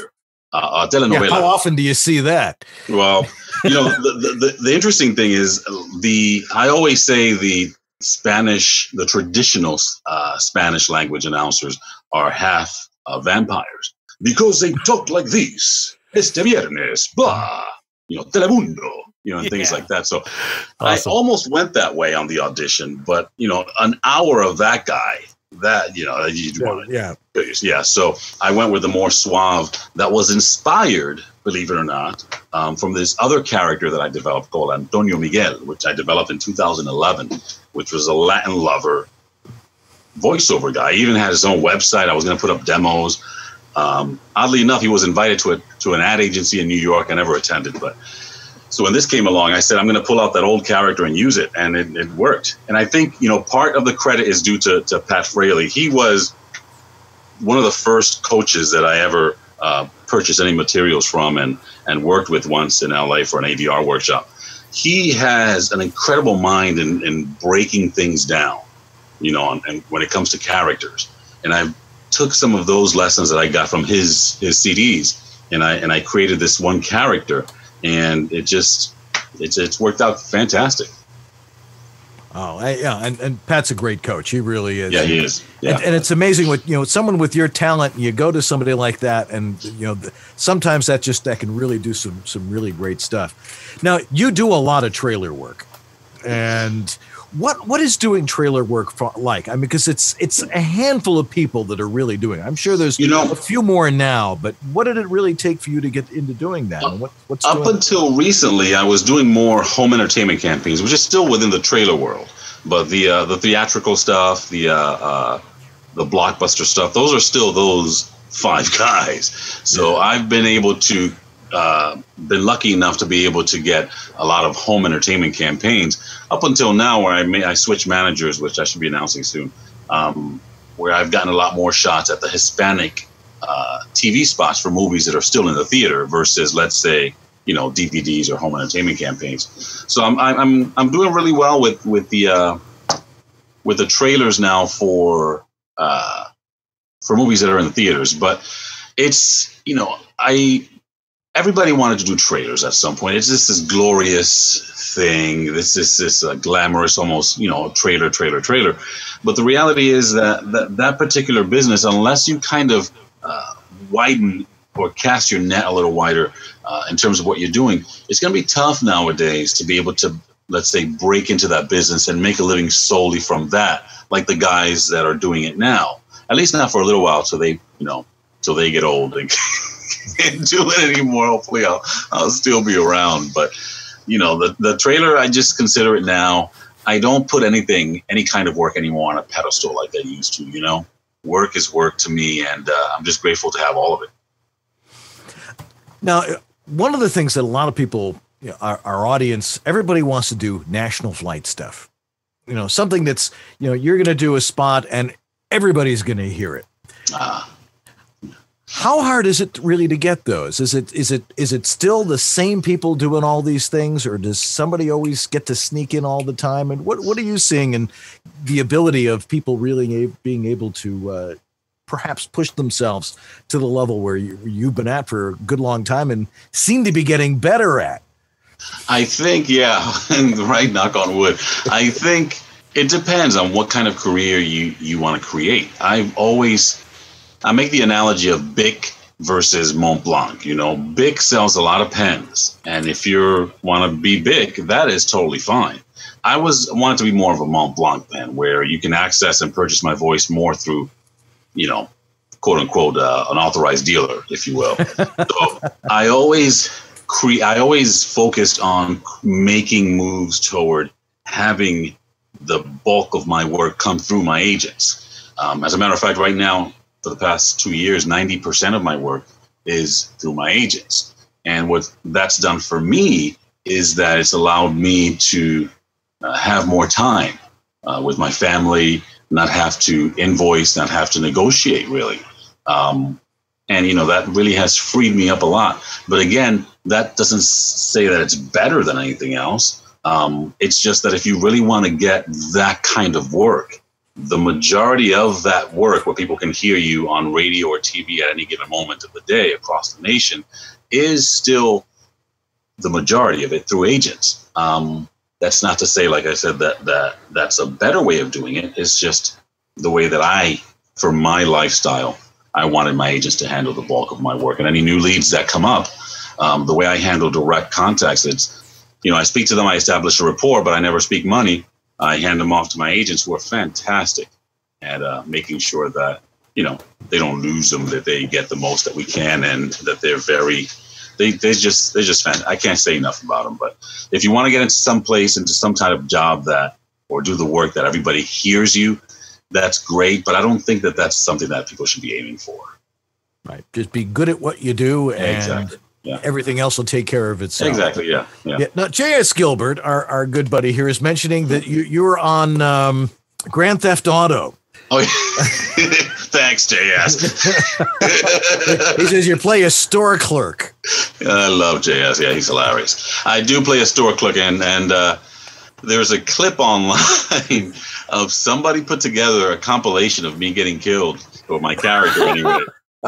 uh, a telenovela. Yeah, how often do you see that? Well, you know, the, the, the interesting thing is the, I always say the Spanish, the traditional uh, Spanish language announcers are half uh, vampires because they talk like this. Este viernes, blah, you know, Telemundo, you know, and yeah. things like that. So awesome. I almost went that way on the audition, but, you know, an hour of that guy, that, you know, you yeah, want to, yeah. yeah. So I went with the more suave that was inspired, believe it or not, um, from this other character that I developed called Antonio Miguel, which I developed in two thousand eleven, which was a Latin lover voiceover guy. He even had his own website. I was going to put up demos. Um, oddly enough, he was invited to a, to an ad agency in New York. I never attended, but so when this came along, I said, I'm going to pull out that old character and use it. And it, it worked. And I think, you know, part of the credit is due to, to Pat Fraley. He was one of the first coaches that I ever uh, purchased any materials from and, and worked with once in L A for an A V R workshop. He has an incredible mind in, in breaking things down, you know, and, and when it comes to characters. And I took some of those lessons that I got from his his C Ds, and I and I created this one character, and it just it's it's worked out fantastic. Oh, I, yeah, and, and Pat's a great coach. He really is. Yeah, he is. Yeah. And, and it's amazing with, you know, someone with your talent, you go to somebody like that, and, you know, sometimes that just, that can really do some, some really great stuff. Now, you do a lot of trailer work, and what, what is doing trailer work for, like? I mean, because it's, it's a handful of people that are really doing it. I'm sure there's you know, a few more now, but what did it really take for you to get into doing that? And what, what's up doing until recently, I was doing more home entertainment campaigns, which is still within the trailer world. But the uh, the theatrical stuff, the uh, uh, the blockbuster stuff, those are still those five guys. So yeah. I've been able to, uh, been lucky enough to be able to get a lot of home entertainment campaigns up until now, where I may I switched managers, which I should be announcing soon, um, where I've gotten a lot more shots at the Hispanic uh, T V spots for movies that are still in the theater versus, let's say, you know, D V Ds or home entertainment campaigns. So I'm I'm I'm doing really well with with the uh, with the trailers now for uh, for movies that are in the theaters. But it's, you know, I everybody wanted to do trailers at some point. It's just this glorious thing. This is this uh, glamorous, almost, you know, trailer, trailer, trailer. But the reality is that that, that particular business, unless you kind of uh, widen or cast your net a little wider uh, in terms of what you're doing, it's going to be tough nowadays to be able to, let's say, break into that business and make a living solely from that, like the guys that are doing it now. At least not for a little while, so they, you know, till they get old and can't do it anymore. Hopefully, I'll I'll still be around. But you know, the the trailer, I just consider it now. I don't put anything, any kind of work anymore on a pedestal like I used to. You know, work is work to me, and uh, I'm just grateful to have all of it. Now, one of the things that a lot of people, you know, our, our audience, everybody wants to do national flight stuff. You know, something that's, you know, you're going to do a spot and everybody's going to hear it. Ah. How hard is it really to get those? Is it is it is it still the same people doing all these things, or does somebody always get to sneak in all the time? And what what are you seeing in the ability of people really a, being able to uh, perhaps push themselves to the level where you, you've been at for a good long time and seem to be getting better at? I think, yeah, right, knock on wood. I think it depends on what kind of career you, you want to create. I've always, I make the analogy of Bic versus Mont Blanc. You know, Bic sells a lot of pens, and if you want to be Bic, that is totally fine. I was wanted to be more of a Mont Blanc pen, where you can access and purchase my voice more through, you know, quote unquote, uh, an authorized dealer, if you will. So I always cre- I always focused on making moves toward having the bulk of my work come through my agents. Um, as a matter of fact, right now, for the past two years, ninety percent of my work is through my agents. And what that's done for me is that it's allowed me to uh, have more time uh, with my family, not have to invoice, not have to negotiate, really. Um, and, you know, that really has freed me up a lot. But again, that doesn't say that it's better than anything else. Um, it's just that if you really want to get that kind of work, the majority of that work where people can hear you on radio or T V at any given moment of the day across the nation is still the majority of it through agents. Um, that's not to say, like I said, that that that's a better way of doing it. It's just the way that I, for my lifestyle, I wanted my agents to handle the bulk of my work. And any new leads that come up, um, the way I handle direct contacts, it's, you know, I speak to them, I establish a rapport, but I never speak money. I hand them off to my agents who are fantastic at uh, making sure that, you know, they don't lose them, that they get the most that we can, and that they're very, they they just, they're just fan. I can't say enough about them. But if you want to get into some place, into some type of job that, or do the work that everybody hears you, that's great. But I don't think that that's something that people should be aiming for. Right. Just be good at what you do, and exactly. Yeah. Everything else will take care of itself. Exactly. Yeah. Yeah. yeah. Now, J S Gilbert, our, our good buddy here, is mentioning that you you were on um, Grand Theft Auto. Oh, yeah. Thanks, J S. He says you play a store clerk. I love J S. Yeah, he's hilarious. I do play a store clerk, and and uh, there's a clip online of somebody put together a compilation of me getting killed, or my character anyway.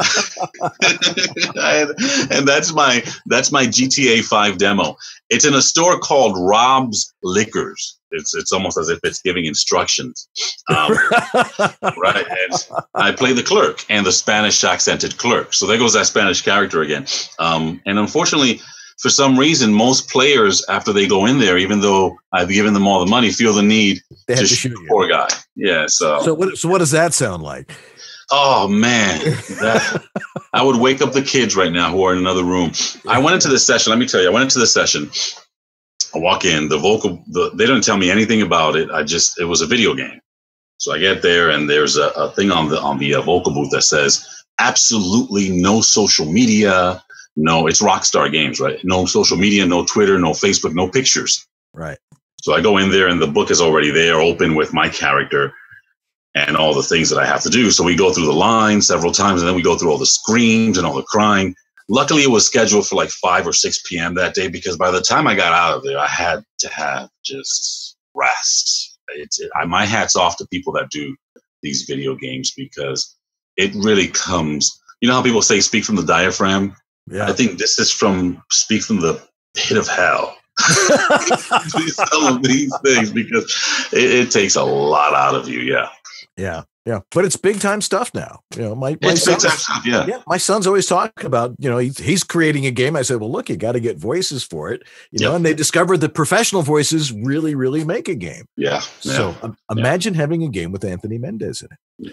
and, and that's my that's my G T A five demo. It's in a store called Rob's Liquors. It's it's almost as if it's giving instructions. Um, right. And I play the clerk and the Spanish accented clerk. So there goes that Spanish character again. Um, and unfortunately, for some reason, most players, after they go in there, even though I've given them all the money, feel the need to, to shoot the poor guy. Yeah. So so what so what does that sound like? Oh, man, that, I would wake up the kids right now who are in another room. I went into this session. Let me tell you, I went into this session. I walk in, the vocal, the, they didn't tell me anything about it. I just, it was a video game. So I get there, and there's a, a thing on the, on the uh, vocal booth that says absolutely no social media. No, it's Rockstar Games, right? No social media, no Twitter, no Facebook, no pictures. Right. So I go in there, and the book is already there, open with my character and all the things that I have to do. So we go through the line several times, and then we go through all the screams and all the crying. Luckily, it was scheduled for like five or six p.m. that day, because by the time I got out of there, I had to have just rest. It's, it, I, my hat's off to people that do these video games, because it really comes, you know how people say speak from the diaphragm? Yeah. I think this is from speak from the pit of hell. Some of these things, because it, it takes a lot out of you. Yeah. Yeah, yeah, but it's big time stuff now. You know, my, my it's big time son's, stuff. Yeah. yeah, my son's always talking about, you know, he's, he's creating a game. I said, well, look, you got to get voices for it, you know, Yep. and they discovered that professional voices really, really make a game. Yeah. So um, imagine having a game with Anthony Mendez in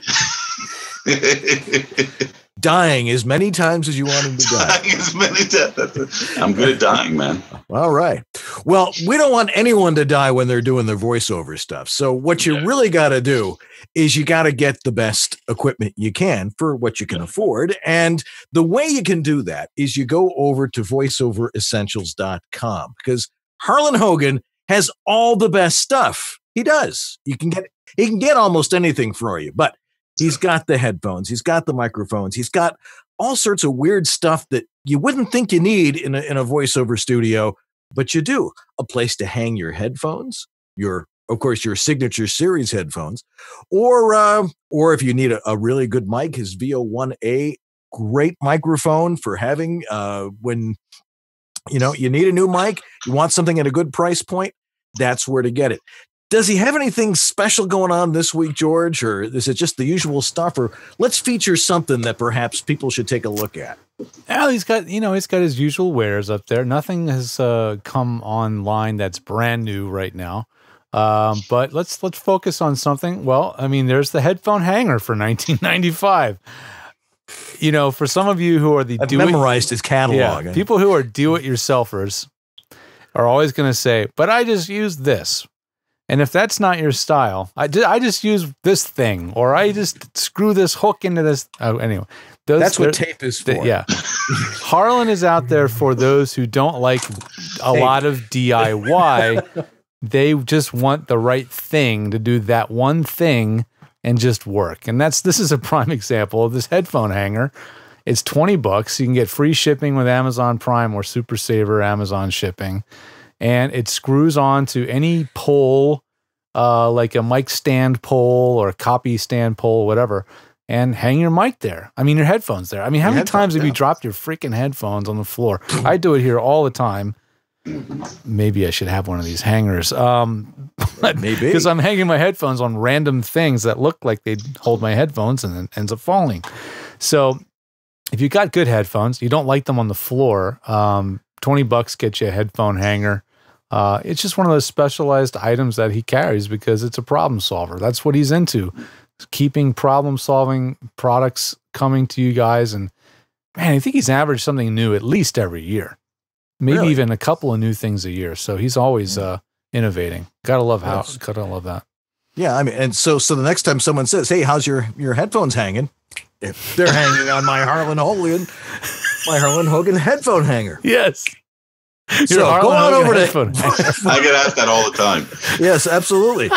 it. Dying as many times as you want him to die. Dying as many times. I'm good at dying, man. All right. Well, we don't want anyone to die when they're doing their voiceover stuff. So what you really got to do is you got to get the best equipment you can for what you can afford. And the way you can do that is you go over to voiceover essentials dot com, because Harlan Hogan has all the best stuff. He does. You can get, he can get almost anything for you, but he's got the headphones, he's got the microphones, he's got all sorts of weird stuff that you wouldn't think you need in a, in a voiceover studio, but you do. A place to hang your headphones, your, of course, your signature series headphones, or uh, or if you need a, a really good mic, his V O one A, great microphone for having uh, when, you know, you need a new mic, you want something at a good price point, that's where to get it. Does he have anything special going on this week, George, or is it just the usual stuff? Or let's feature something that perhaps people should take a look at. Oh, he's got, you know, he's got his usual wares up there. Nothing has uh, come online that's brand new right now. Um, but let's let's focus on something. Well, I mean, there's the headphone hanger for nineteen ninety-five. You know, for some of you who are the I've do memorized his catalog. Yeah, people who are do-it-yourselfers are always going to say, "But I just used this." And if that's not your style, I, did, I just use this thing, or I just screw this hook into this. Oh, anyway. Those, that's what tape is for. The, yeah. Harlan is out there for those who don't like a tape. lot of D I Y. They just want the right thing to do that one thing and just work. And that's this is a prime example of this headphone hanger. It's twenty bucks. You can get free shipping with Amazon Prime or Super Saver Amazon shipping. And it screws on to any pole uh, like a mic stand pole or a copy stand pole, whatever, and hang your mic there. I mean, your headphones there. I mean, how Your many times have headphones, you yeah. dropped your freaking headphones on the floor? I do it here all the time. Maybe I should have one of these hangers. Um, Maybe. Because I'm hanging my headphones on random things that look like they'd hold my headphones and then ends up falling. So if you got good headphones, you don't like them on the floor, um, twenty bucks gets you a headphone hanger. Uh, it's just one of those specialized items that he carries because it's a problem solver. That's what he's into, keeping problem-solving products coming to you guys. And, man, I think he's averaged something new at least every year. Maybe Really? even a couple of new things a year. So he's always uh, innovating. Gotta love how. Yes. Gotta love that. Yeah, I mean, and so so the next time someone says, "Hey, how's your your headphones hanging?" If they're hanging on my Harlan Hogan, my Harlan Hogan headphone hanger. Yes. So Harlan go on Hogan over headphone to. I get asked that all the time. Yes, absolutely.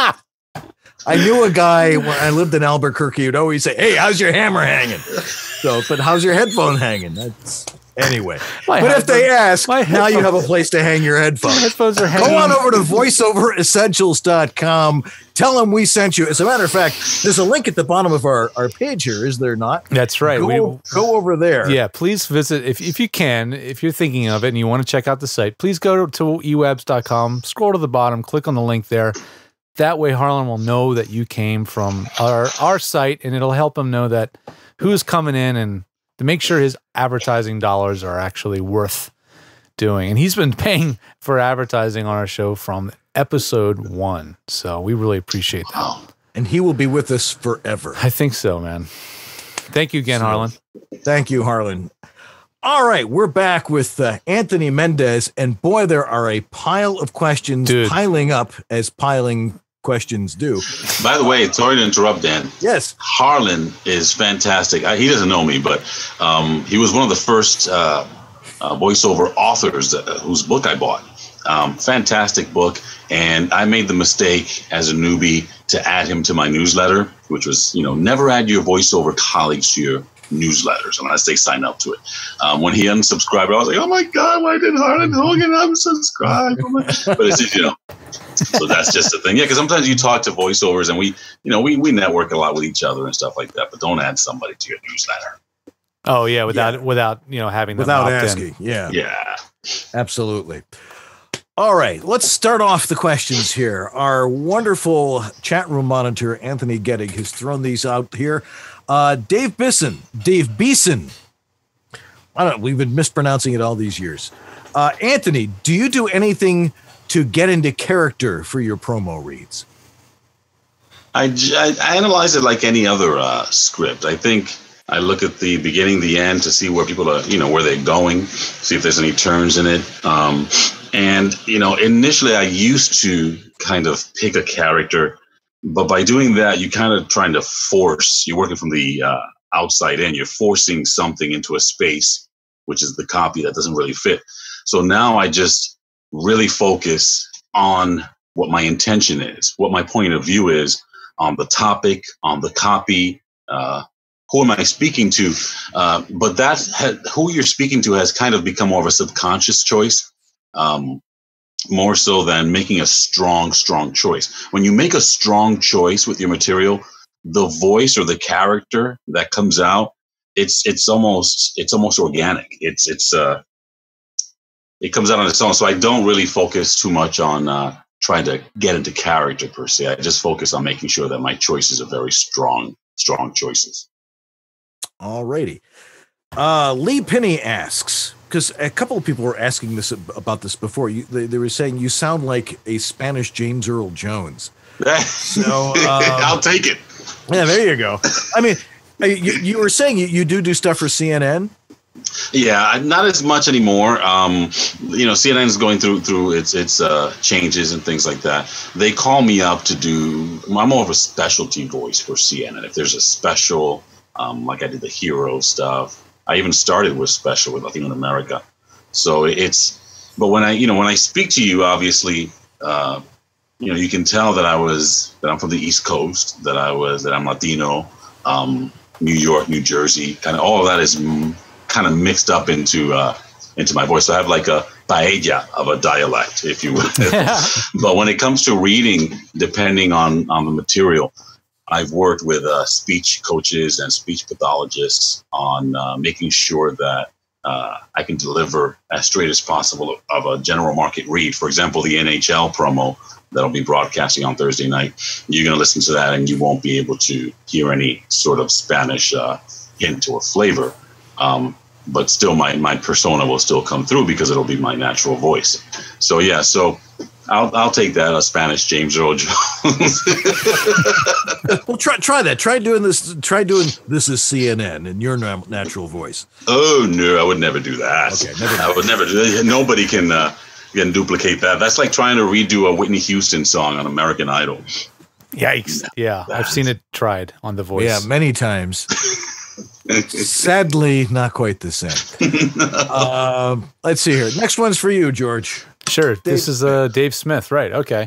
I knew a guy when I lived in Albuquerque who'd always say, "Hey, how's your hammer hanging?" So, but how's your headphone hanging? That's anyway. My but if they ask, my now you have a headphones- place to hang your headphones. Headphones are hanging. Go on over to voiceover essentials dot com. Tell them we sent you. As a matter of fact, there's a link at the bottom of our, our page here, is there not? That's right. Go, We- go over there. Yeah, please visit if if you can, if you're thinking of it and you want to check out the site, please go to, to E wabs dot com, scroll to the bottom, click on the link there. That way Harlan will know that you came from our our site, and it'll help him know that who's coming in and to make sure his advertising dollars are actually worth doing. And he's been paying for advertising on our show from episode one. So we really appreciate that. And he will be with us forever. I think so, man. Thank you again, So, Harlan. Thank you, Harlan. All right, we're back with uh, Anthony Mendez, and boy, there are a pile of questions Dude. piling up as piling questions do. By the way, sorry to interrupt, Dan. Yes. Harlan is fantastic. I, he doesn't know me, but um, he was one of the first uh, uh, voiceover authors that, uh, whose book I bought. Um, fantastic book. And I made the mistake as a newbie to add him to my newsletter, which was, you know, never add your voiceover colleagues to your newsletters unless they sign up to it. Um, when he unsubscribed, I was like, oh my God, why did Harlan Hogan unsubscribe? Oh my- but it's just, you know, so that's just the thing. Yeah, because sometimes you talk to voiceovers and we, you know, we, we network a lot with each other and stuff like that, but don't add somebody to your newsletter. Oh yeah, without without you know having them Without opt in. asking. Yeah. Yeah. Absolutely. All right, let's start off the questions here. Our wonderful chat room monitor, Anthony Gettig, has thrown these out here. Uh, Dave Bisson, Dave Beeson. I don't know, we've been mispronouncing it all these years. Uh, Anthony, do you do anything to get into character for your promo reads? I, j- I- I analyze it like any other uh, script. I think I look at the beginning, the end to see where people are, you know, where they're going, see if there's any turns in it. Um, and, you know, initially I used to kind of pick a character, but by doing that, you kind of trying to force, you're working from the uh, outside in, you're forcing something into a space, which is the copy that doesn't really fit. So now I just really focus on what my intention is, what my point of view is on the topic, on the copy, uh, who am I speaking to? Uh, but that ha- who you're speaking to has kind of become more of a subconscious choice, um, more so than making a strong, strong choice. When you make a strong choice with your material, the voice or the character that comes out, it's it's almost it's almost organic. It's it's uh, it comes out on its own. So I don't really focus too much on uh, trying to get into character per se. I just focus on making sure that my choices are very strong, strong choices. All righty. Uh, Lee Pinney asks, because a couple of people were asking this about this before. You, they, they were saying you sound like a Spanish James Earl Jones. So um, I'll take it. Yeah, there you go. I mean, you, you were saying you, you do do stuff for C N N. Yeah, not as much anymore. Um, you know, C N N is going through through its its uh, changes and things like that. They call me up to do. I'm more of a specialty voice for C N N. If there's a special, um, like I did the hero stuff. I even started with special with Latino in America. So it's. But when I, you know, when I speak to you, obviously, uh, you know, you can tell that I was that I'm from the East Coast, that I was that I'm Latino, um, New York, New Jersey, kind of all of that is. Mm, kind of mixed up into uh, into my voice. So I have like a paella of a dialect, if you will. But when it comes to reading, depending on, on the material, I've worked with uh, speech coaches and speech pathologists on uh, making sure that uh, I can deliver as straight as possible of a general market read. For example, the N H L promo that'll be broadcasting on Thursday night, you're going to listen to that and you won't be able to hear any sort of Spanish uh, hint or flavor. Um, but still, my, my persona will still come through because it'll be my natural voice. So, yeah, so I'll I'll take that, a Spanish James Earl Jones. Well, try try that. Try doing this. Try doing this is C N N in your na- natural voice. Oh, no, I would never do that. Okay, never I would never do that. Nobody can, uh, can duplicate that. That's like trying to redo a Whitney Houston song on American Idol. Yikes. Yeah, I've seen it tried on The Voice. Yeah, many times. Sadly, not quite the same. um, let's see here. Next one's for you, George. Sure. Dave this is uh, Dave Smith. Right. Okay.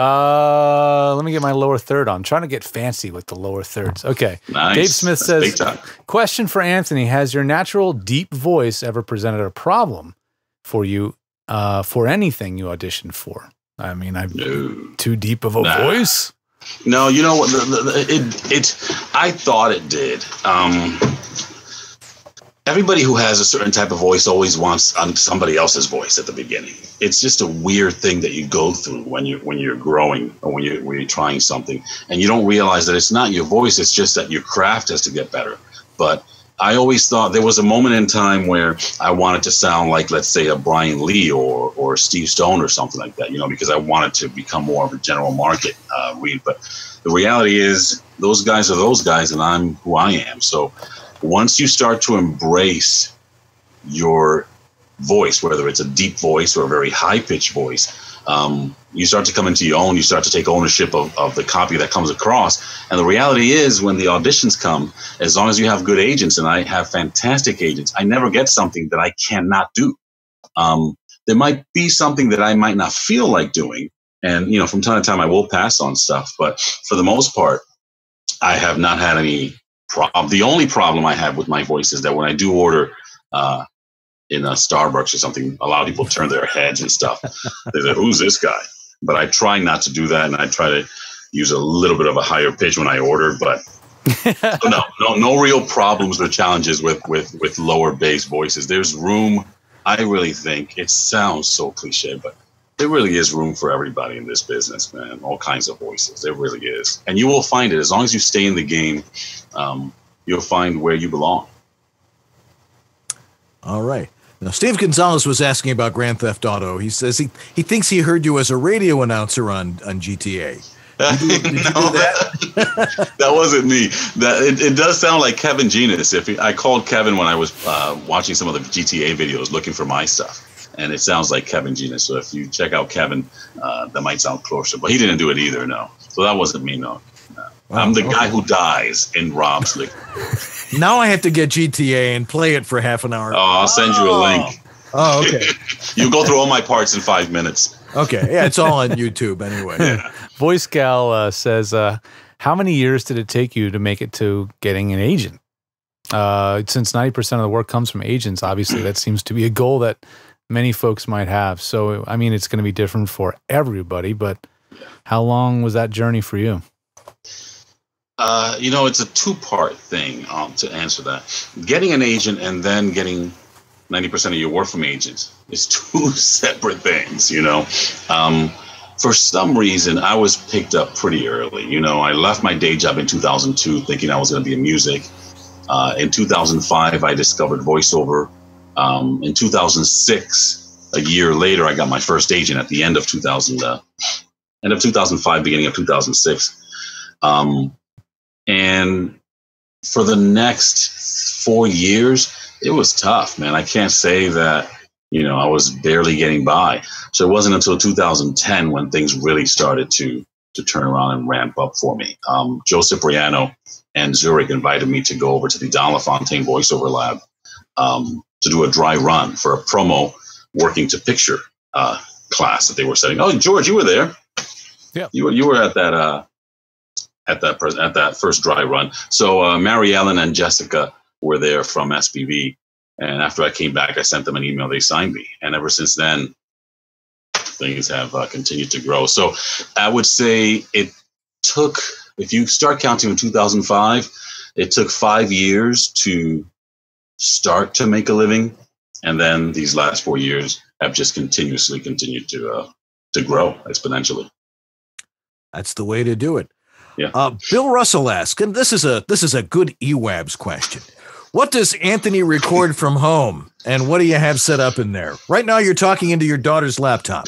Uh, let me get my lower third on. I'm trying to get fancy with the lower thirds. Okay. Nice. Dave Smith That's says, question for Anthony. Has your natural deep voice ever presented a problem for you uh, for anything you auditioned for? I mean, I'm no. too deep of a nah. voice. No, you know what? The, the, the, it, it, I thought it did. Um, everybody who has a certain type of voice always wants um, somebody else's voice at the beginning. It's just a weird thing that you go through when you when you're growing or when you when you're trying something, and you don't realize that it's not your voice. It's just that your craft has to get better. But I always thought there was a moment in time where I wanted to sound like, let's say, a Brian Lee or or Steve Stone or something like that, you know, because I wanted to become more of a general market uh, read. But the reality is those guys are those guys and I'm who I am. So once you start to embrace your voice, whether it's a deep voice or a very high-pitched voice, um, you start to come into your own. You start to take ownership of, of the copy that comes across. And the reality is when the auditions come, as long as you have good agents, and I have fantastic agents, I never get something that I cannot do. Um, there might be something that I might not feel like doing. And, you know, from time to time, I will pass on stuff. But for the most part, I have not had any problem. The only problem I have with my voice is that when I do order uh, in a Starbucks or something, a lot of people turn their heads and stuff. They say, who's this guy? But I try not to do that, and I try to use a little bit of a higher pitch when I order. But no, no, no real problems or challenges with, with, with lower bass voices. There's room, I really think. It sounds so cliche, but there really is room for everybody in this business, man. All kinds of voices. There really is. And you will find it. As long as you stay in the game, um, you'll find where you belong. All right. Now, Steve Gonzalez was asking about Grand Theft Auto. He says he, he thinks he heard you as a radio announcer on, on G T A. Did you, did you no, do that? That wasn't me. That it, it does sound like Kevin Genus. If he, I called Kevin when I was uh, watching some of the G T A videos looking for my stuff, and it sounds like Kevin Genus. So if you check out Kevin, uh, that might sound closer. But he didn't do it either. No. So that wasn't me. No. no. Wow, I'm the okay. guy who dies in Rob's League. Now I have to get G T A and play it for half an hour. Oh, I'll send you a link. Oh, okay. You go through all my parts in five minutes. Okay. Yeah, it's all on YouTube anyway. Yeah. Voice Gal uh, says, uh, how many years did it take you to make it to getting an agent? Uh, since ninety percent of the work comes from agents, obviously that seems to be a goal that many folks might have. So, I mean, it's going to be different for everybody, but how long was that journey for you? Uh, you know, it's a two-part thing um, to answer that. Getting an agent and then getting ninety percent of your work from agents is two separate things, you know. Um, for some reason, I was picked up pretty early. You know, I left my day job in two thousand two thinking I was going to be in music. Uh, in two thousand five, I discovered voiceover. Um, in two thousand six, a year later, I got my first agent at the end of two thousand, uh, end of two thousand five, beginning of two thousand six. Um, and for the next four years, it was tough, man. I can't say that, you know, I was barely getting by. So it wasn't until two thousand ten when things really started to to turn around and ramp up for me. Um, Joe Cipriano and Zurich invited me to go over to the Don LaFontaine Voiceover Lab um, to do a dry run for a promo working to picture uh, class that they were setting. Oh, George, you were there. Yeah, you were you were at that uh, at that pres- at that first dry run. So uh, Mary Ellen and Jessica were there from S P V, And after I came back, I sent them an email. They signed me. And ever since then, things have uh, continued to grow. So I would say it took, if you start counting in two thousand five, it took five years to start to make a living. And then these last four years have just continuously continued to uh, to grow exponentially. That's the way to do it. Yeah. Uh, Bill Russell asks, and this is a this is a good E WABS question. What does Anthony record from home, and what do you have set up in there? Right now, you're talking into your daughter's laptop.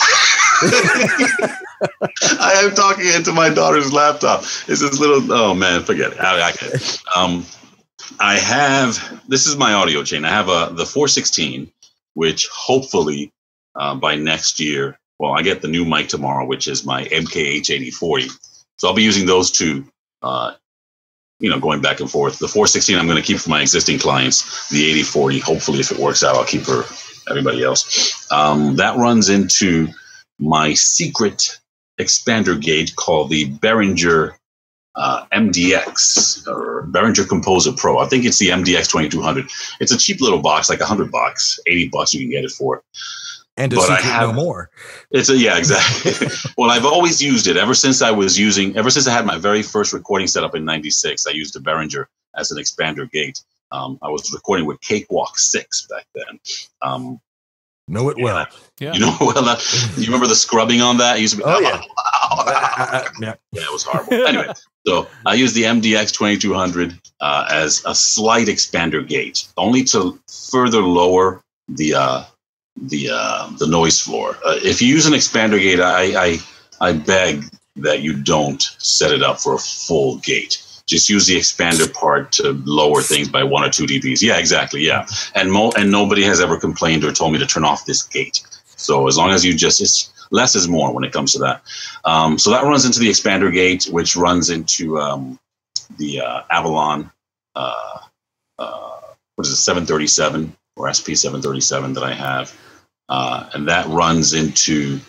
I am talking into my daughter's laptop. It's this little. Oh man, forget it. I, I, um, I have. This is my audio chain. I have a the four sixteen, which hopefully uh, by next year. Well, I get the new mic tomorrow, which is my M K H eighty forty. So I'll be using those two, uh, you know, going back and forth. The four sixteen I'm going to keep for my existing clients. The eighty forty, hopefully, if it works out, I'll keep for everybody else. Um, that runs into my secret expander gate called the Behringer uh, M D X, or Behringer Composer Pro. I think it's the M D X twenty-two hundred. It's a cheap little box, like one hundred bucks, eighty bucks you can get it for. And to but I have no more. It's a, yeah, exactly. Well, I've always used it ever since I was using, ever since I had my very first recording setup in ninety-six. I used the Behringer as an expander gate. Um, I was recording with Cakewalk six back then. Um, know it well. Yeah. You know well. Uh, you remember the scrubbing on that? It used to be, oh, yeah. yeah. Yeah, it was horrible. Anyway, so I used the M D X twenty-two hundred uh, as a slight expander gate, only to further lower the uh, the uh, the noise floor. Uh, if you use an expander gate, I, I I beg that you don't set it up for a full gate. Just use the expander part to lower things by one or two dBs. Yeah, exactly. Yeah, and mo and nobody has ever complained or told me to turn off this gate. So as long as you just, it's less is more when it comes to that. Um, so that runs into the expander gate, which runs into um, the uh, Avalon. Uh, uh, what is it? seven thirty-seven or S P seven thirty-seven that I have. Uh, and that runs into,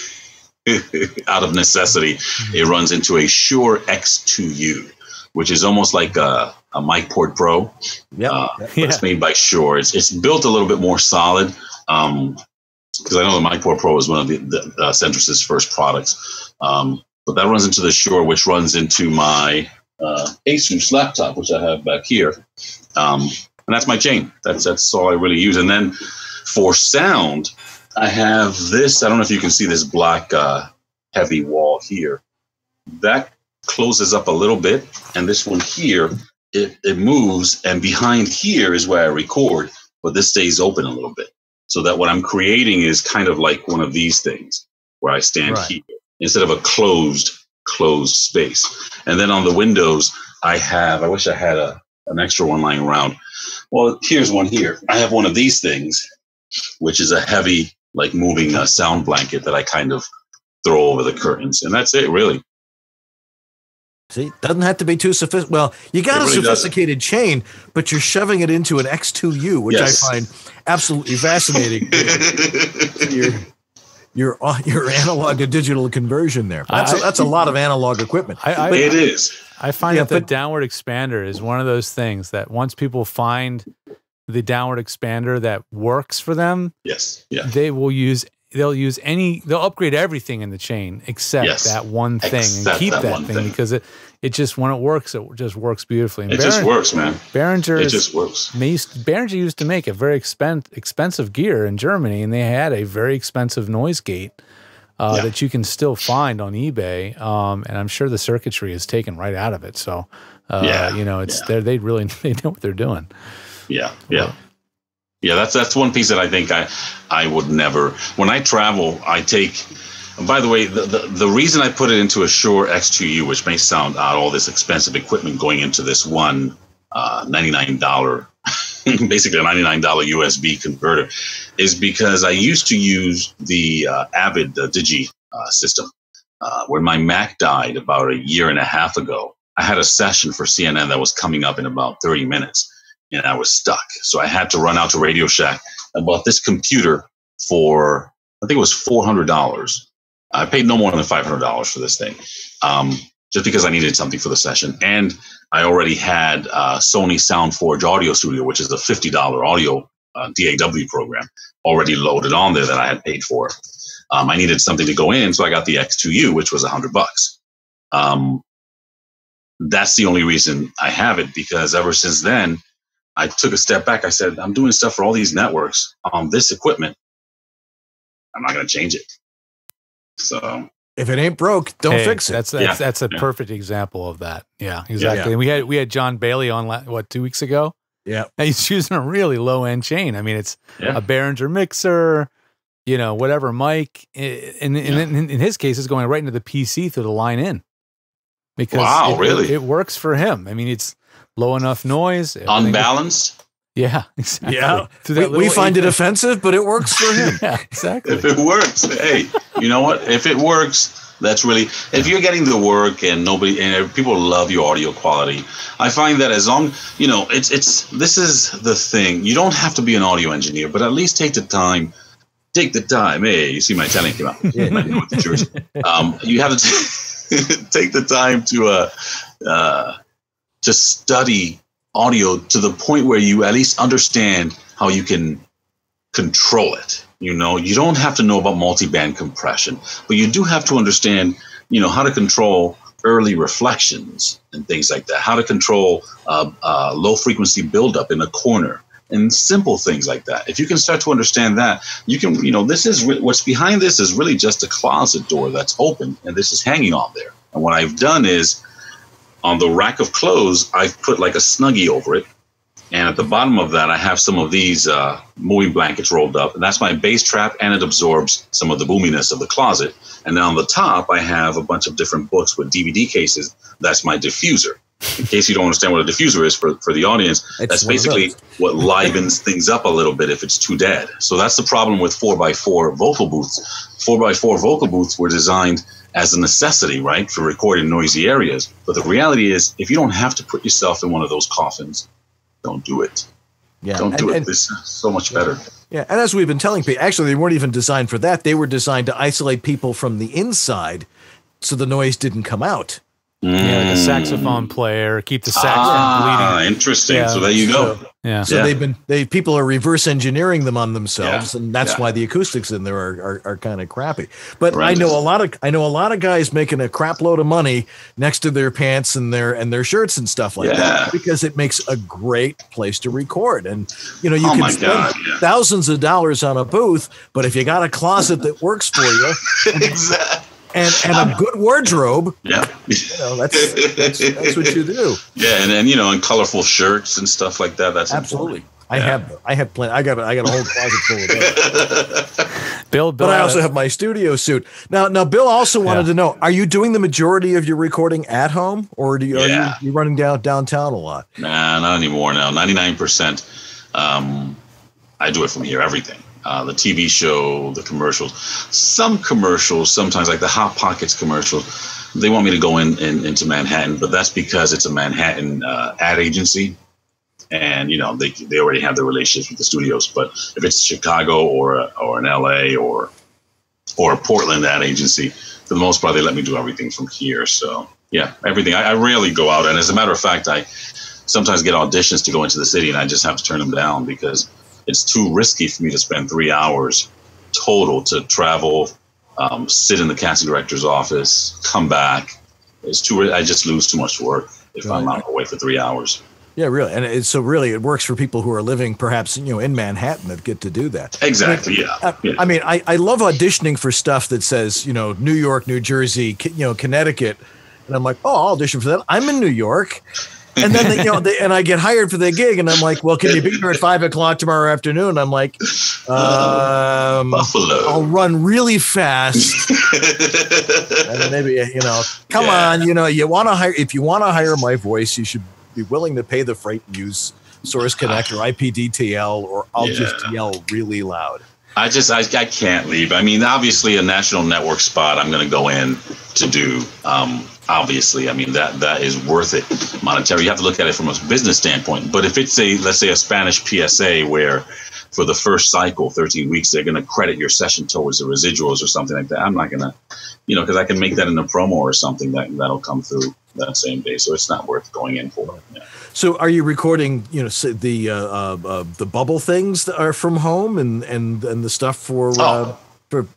out of necessity, it runs into a Shure X two U, which is almost like a, a Mic Port Pro. Yep. Uh, yeah. But it's made by Shure. It's, it's built a little bit more solid, um, because I know the Mic Port Pro is one of the, the uh, Centris's first products. Um, but that runs into the Shure, which runs into my uh, Asus laptop, which I have back here. Um, and that's my chain. That's, that's all I really use. And then for sound, I have this. I don't know if you can see this black uh, heavy wall here. That closes up a little bit. And this one here, it, it moves. And behind here is where I record. But this stays open a little bit. So that what I'm creating is kind of like one of these things where I stand right here instead of a closed, closed space. And then on the windows, I have, I wish I had a, an extra one lying around. Well, here's one here. I have one of these things, which is a heavy, like moving uh, sound blanket that I kind of throw over the curtains. And that's it, really. See, doesn't have to be too sophisticated. Well, you got It a really sophisticated chain, but you're shoving it into an X two U, which Yes. I find absolutely fascinating. your, your, uh, your analog to digital conversion there. That's, a I- that's a lot of analog equipment. I, I, It is. I find Yeah, that the but- downward expander is one of those things that once people find the downward expander that works for them, Yes. Yeah. they will use they'll use any they'll upgrade everything in the chain except Yes. that one thing Except and keep that that, one thing, thing. because it it just when it works it just works beautifully. And It just Behringer- works, man. Behringer It is- just works. They used, Behringer used to make a very expen- expensive gear in Germany, and they had a very expensive noise gate uh, Yeah. that you can still find on eBay. Um, and I'm sure the circuitry is taken right out of it. So, uh, Yeah, you know, it's yeah. they're they really they know what they're doing. Yeah, yeah, yeah. That's that's one piece that I think I I would never. When I travel, I take. And by the way, the, the the reason I put it into a Shure X two U, which may sound odd, all this expensive equipment going into this one uh, ninety-nine dollar, basically a ninety-nine dollar U S B converter, is because I used to use the uh, Avid uh, Digi uh, system. Uh, when my Mac died about a year and a half ago, I had a session for C N N that was coming up in about thirty minutes. And I was stuck. So I had to run out to Radio Shack and bought this computer for, I think it was four hundred dollars. I paid no more than five hundred dollars for this thing, um, just because I needed something for the session. And I already had uh, Sony SoundForge Audio Studio, which is a fifty dollar audio uh, D A W program already loaded on there that I had paid for. Um, I needed something to go in, so I got the X two U, which was a hundred bucks. Um, that's the only reason I have it, because ever since then, I took a step back. I said, I'm doing stuff for all these networks on this equipment. I'm not going to change it. So if it ain't broke, don't hey, fix it. That's that's, Yeah. that's a Yeah. perfect example of that. Yeah, exactly. Yeah. And we had we had John Bailey on la- what two weeks ago. Yeah, and he's using a really low end chain. I mean, it's Yeah. a Behringer mixer, you know, whatever mic. And in, in, in, in his case, it's going right into the P C through the line in. Because Wow, it, really? it, it works for him. I mean, it's low enough noise, everything- unbalanced. Yeah, exactly. Yeah, Through we, that we little find it eight- offensive, but it works for him. Yeah, exactly. If it works, hey, you know what? If it works, that's really, if you're getting the work and nobody, and people love your audio quality, I find that as long, you know, it's, it's, this is the thing. You don't have to be an audio engineer, but at least take the time, take the time. Hey, you see my Italian came out. Yeah. With the jersey. Um, you have to t- take the time to, uh, uh, to study audio to the point where you at least understand how you can control it. You know, you don't have to know about multi-band compression, but you do have to understand, you know, how to control early reflections and things like that, how to control uh, uh, low frequency buildup in a corner and simple things like that. If you can start to understand that, you can, you know, this is re- what's behind this is really just a closet door that's open and this is hanging on there. And what I've done is, on the rack of clothes, I've put like a Snuggie over it. And at the bottom of that, I have some of these uh, moving blankets rolled up. And that's my bass trap, and it absorbs some of the boominess of the closet. And then on the top, I have a bunch of different books with D V D cases. That's my diffuser. In case you don't understand what a diffuser is for, for the audience, It's that's one of basically those. what livens things up a little bit if it's too dead. So that's the problem with four by four vocal booths. four by four vocal booths were designed as a necessity, right, for recording noisy areas. But the reality is, if you don't have to put yourself in one of those coffins, don't do it. Yeah, Don't do and- it. and- It's so much better. Yeah, and as we've been telling people, actually, they weren't even designed for that. They were designed to isolate people from the inside, so the noise didn't come out. Yeah, like a saxophone player, keep the sax Ah, from bleeding. interesting. Yeah. So there you go. So, Yeah. so Yeah. they've been they people are reverse engineering them on themselves, Yeah. and that's Yeah. why the acoustics in there are are, are kind of crappy. But I Horrendous. know a lot of I know a lot of guys making a crap load of money next to their pants and their and their shirts and stuff like Yeah. that, because it makes a great place to record. And you know, you Oh can my spend God, yeah. thousands of dollars on a booth, but if you got a closet that works for you Exactly. and and a good wardrobe, Yeah. you know, that's that's, that's what you do. Yeah, and then you know, and colorful shirts and stuff like that. That's Absolutely. important. I Yeah. have I have plenty. I got a, I got a whole closet full of those. Bill, Bill, But I had also a- have my studio suit. Now, now, Bill also wanted Yeah. to know: are you doing the majority of your recording at home, or do you are Yeah. you, you running down downtown a lot? Nah, not anymore now. ninety-nine percent. Um, I do it from here, everything. Uh, the T V show, the commercials. Some commercials, sometimes like the Hot Pockets commercials, they want me to go in, in into Manhattan, but that's because it's a Manhattan uh, ad agency. And, you know, they they already have their relationships with the studios. But if it's Chicago or a, or an L A or or a Portland ad agency, for the most part, they let me do everything from here. So, yeah, everything. I, I rarely go out. And as a matter of fact, I sometimes get auditions to go into the city and I just have to turn them down because it's too risky for me to spend three hours total to travel, um, sit in the casting director's office, come back. It's too. I just lose too much work if I'm out away for three hours. Yeah, really. And it's, so really, it works for people who are living perhaps, you know, in Manhattan that get to do that. Exactly. I mean, Yeah. I, yeah. I mean, I, I love auditioning for stuff that says, you know, New York, New Jersey, K- you know, Connecticut. And I'm like, oh, I'll audition for that. I'm in New York. And then, they, you know, they, and I get hired for the gig and I'm like, well, can you be here at five o'clock tomorrow afternoon? I'm like, um, Buffalo. I'll run really fast. And maybe, you know, come Yeah. on, you know, you want to hire, if you want to hire my voice, you should be willing to pay the freight and use Source Connect or I P D T L, or I'll Yeah. just yell really loud. I just, I, I can't leave. I mean, obviously a national network spot I'm going to go in to do. Um, obviously, I mean, that that is worth it monetary. You have to look at it from a business standpoint. But if it's a, let's say a Spanish P S A where for the first cycle, thirteen weeks, they're going to credit your session towards the residuals or something like that, I'm not going to, you know, because I can make that in a promo or something that, that'll come through. that same day. So it's not worth going in for. Yeah. So are you recording, you know, the uh, uh, uh, the bubble things that are from home and and and the stuff for uh, oh. for?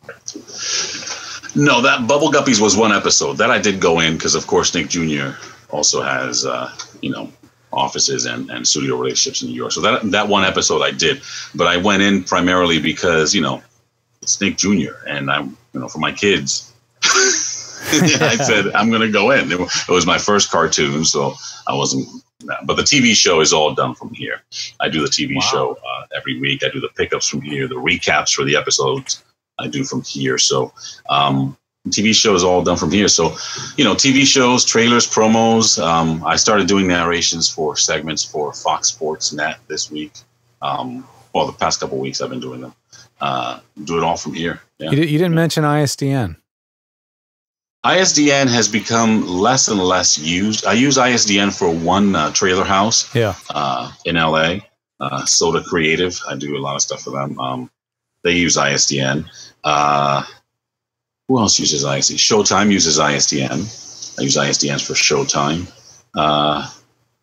No, that Bubble Guppies was one episode that I did go in because, of course, Nick Junior also has, uh, you know, offices and, and studio relationships in New York. So that that one episode I did, but I went in primarily because, you know, it's Nick Junior and I'm, you know, for my kids, I said, I'm going to go in. It was my first cartoon, so I wasn't, but the T V show is all done from here. I do the T V wow. show uh, every week. I do the pickups from here, the recaps for the episodes I do from here. So um, T V show is all done from here. So, you know, T V shows, trailers, promos. Um, I started doing narrations for segments for Fox Sports Net this week. Um, well, the past couple of weeks I've been doing them. Uh, do it all from here. Yeah. You, did, you didn't mention I S D N. I S D N has become less and less used. I use I S D N for one uh, trailer house yeah. uh, in L A, uh, Soda Creative. I do a lot of stuff for them. Um, they use I S D N. Uh, who else uses I S D N? Showtime uses I S D N. I use I S D Ns for Showtime. Uh,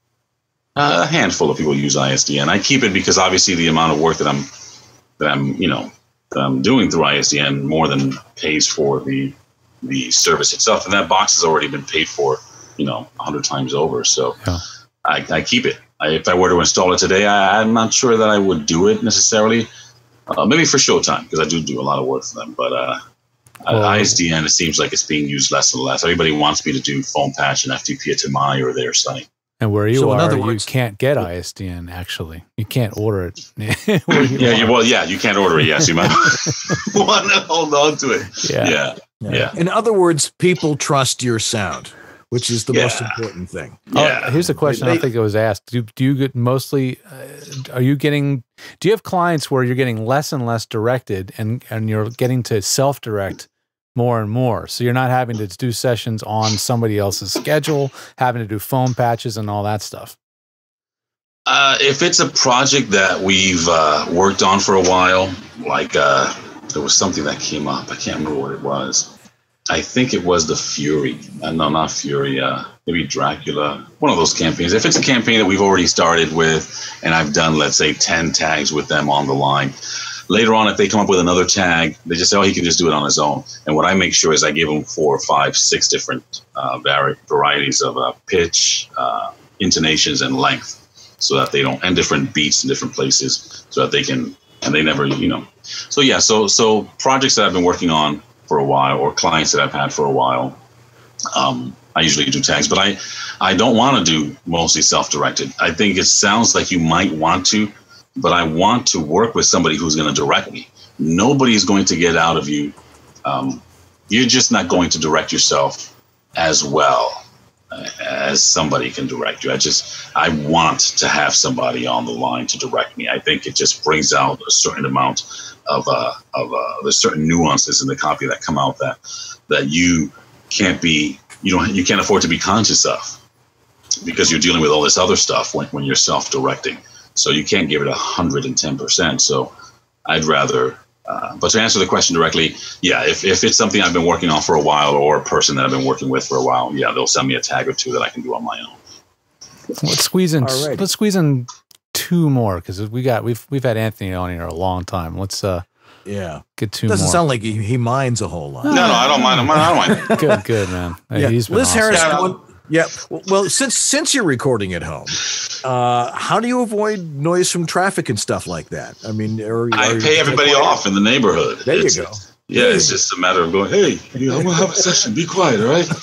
a handful of people use I S D N. I keep it because obviously the amount of work that I'm that I'm you know that I'm doing through I S D N more than pays for the the service itself, and that box has already been paid for, you know, a hundred times over. So yeah. I, I keep it. I, if I were to install it today, I, I'm not sure that I would do it necessarily. Uh, maybe for Showtime, because I do do a lot of work for them. But uh, well, I S D N, it seems like it's being used less and less. Everybody wants me to do phone patch and F T P to my or their site. And where you so are, in words, you can't get I S D N, actually. You can't order it. you yeah, you, well, yeah, you can't order it, yes. You might want to hold on to it. Yeah. Yeah. yeah. yeah. In other words, people trust your sound, which is the yeah. most important thing. Yeah. Oh, here's a question they, I don't think it was asked. Do, do you get mostly, uh, are you getting, do you have clients where you're getting less and less directed and, and you're getting to self-direct more and more? So you're not having to do sessions on somebody else's schedule, having to do phone patches and all that stuff. Uh, if it's a project that we've uh, worked on for a while, like uh, there was something that came up, I can't remember what it was. I think it was the Fury. Uh, no, not Fury. Uh, maybe Dracula. One of those campaigns. If it's a campaign that we've already started with, and I've done, let's say, ten tags with them on the line, later on, if they come up with another tag, they just say, oh, he can just do it on his own. And what I make sure is I give them four, five, six different uh, vari- varieties of uh, pitch, uh, intonations, and length, so that they don't, and different beats in different places, so that they can, and they never, you know. So yeah, so so projects that I've been working on for a while, or clients that I've had for a while, um, I usually do tags, but I, I don't want to do mostly self-directed. I think it sounds like you might want to, but I want to work with somebody who's going to direct me. Nobody's going to get out of you. Um, you're just not going to direct yourself as well as somebody can direct you. I just, I want to have somebody on the line to direct me. I think it just brings out a certain amount of, uh, of, uh, there's certain nuances in the copy that come out that, that you can't be, you don't, you can't afford to be conscious of, because you're dealing with all this other stuff when, when you're self-directing. So you can't give it a hundred and ten percent. So I'd rather, uh, but to answer the question directly, yeah, if, if it's something I've been working on for a while, or a person that I've been working with for a while, yeah, they'll send me a tag or two that I can do on my own. Let's squeeze in, let's squeeze in two more, because we got, we've, we've had Anthony on here a long time. Let's, uh, yeah, get two Doesn't more. sound like he, he minds a whole lot. No, no, I don't mind. I don't mind. Good, good, man. Hey, yeah. he's been Liz awesome. Harris, Yeah, one, yeah. Well, since since you're recording at home, uh, how do you avoid noise from traffic and stuff like that? I mean, are, I are pay everybody off in the neighborhood. There it's, you go. Yeah, there it's you just a matter of going, hey, you know, we'll have a session. Be quiet, all right?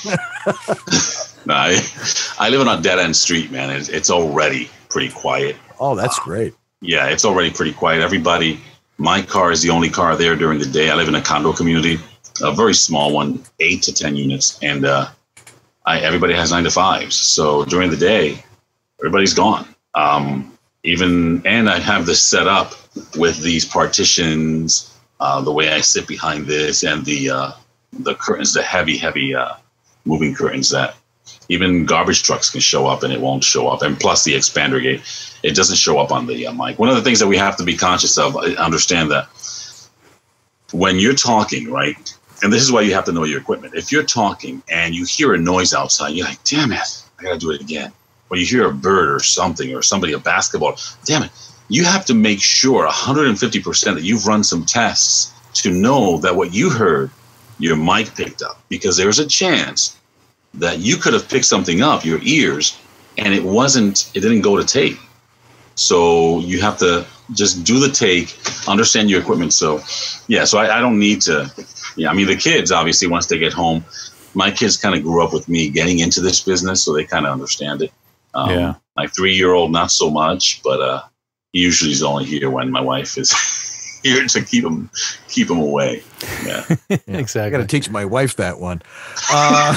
no, I, I live on a dead-end street, man. It's, it's already pretty quiet. Oh, that's great. Yeah, it's already pretty quiet. Everybody, my car is the only car there during the day. I live in a condo community, a very small one, eight to ten units, and uh, I, everybody has nine to fives. So during the day, everybody's gone. Um, even and I have this set up with these partitions, uh, the way I sit behind this, and the uh, the curtains, the heavy, heavy uh, moving curtains that even garbage trucks can show up and it won't show up. And plus the expander gate, it doesn't show up on the uh, mic. One of the things that we have to be conscious of, understand that when you're talking, right, and this is why you have to know your equipment. If you're talking and you hear a noise outside, you're like, damn it, I got to do it again. Or you hear a bird or something or somebody, a basketball, damn it. You have to make sure one hundred fifty percent that you've run some tests to know that what you heard, your mic picked up, because there's a chance that you could have picked something up, your ears, and it wasn't, it didn't go to tape. So you have to just do the take, understand your equipment. So yeah, so I, I don't need to, yeah, I mean, the kids, obviously, once they get home, my kids kind of grew up with me getting into this business, so they kind of understand it. Um, yeah. My three-year-old, not so much, but uh, he usually is only here when my wife is here to keep him keep him away. Yeah, yeah. Exactly. I got to teach my wife that one. Uh,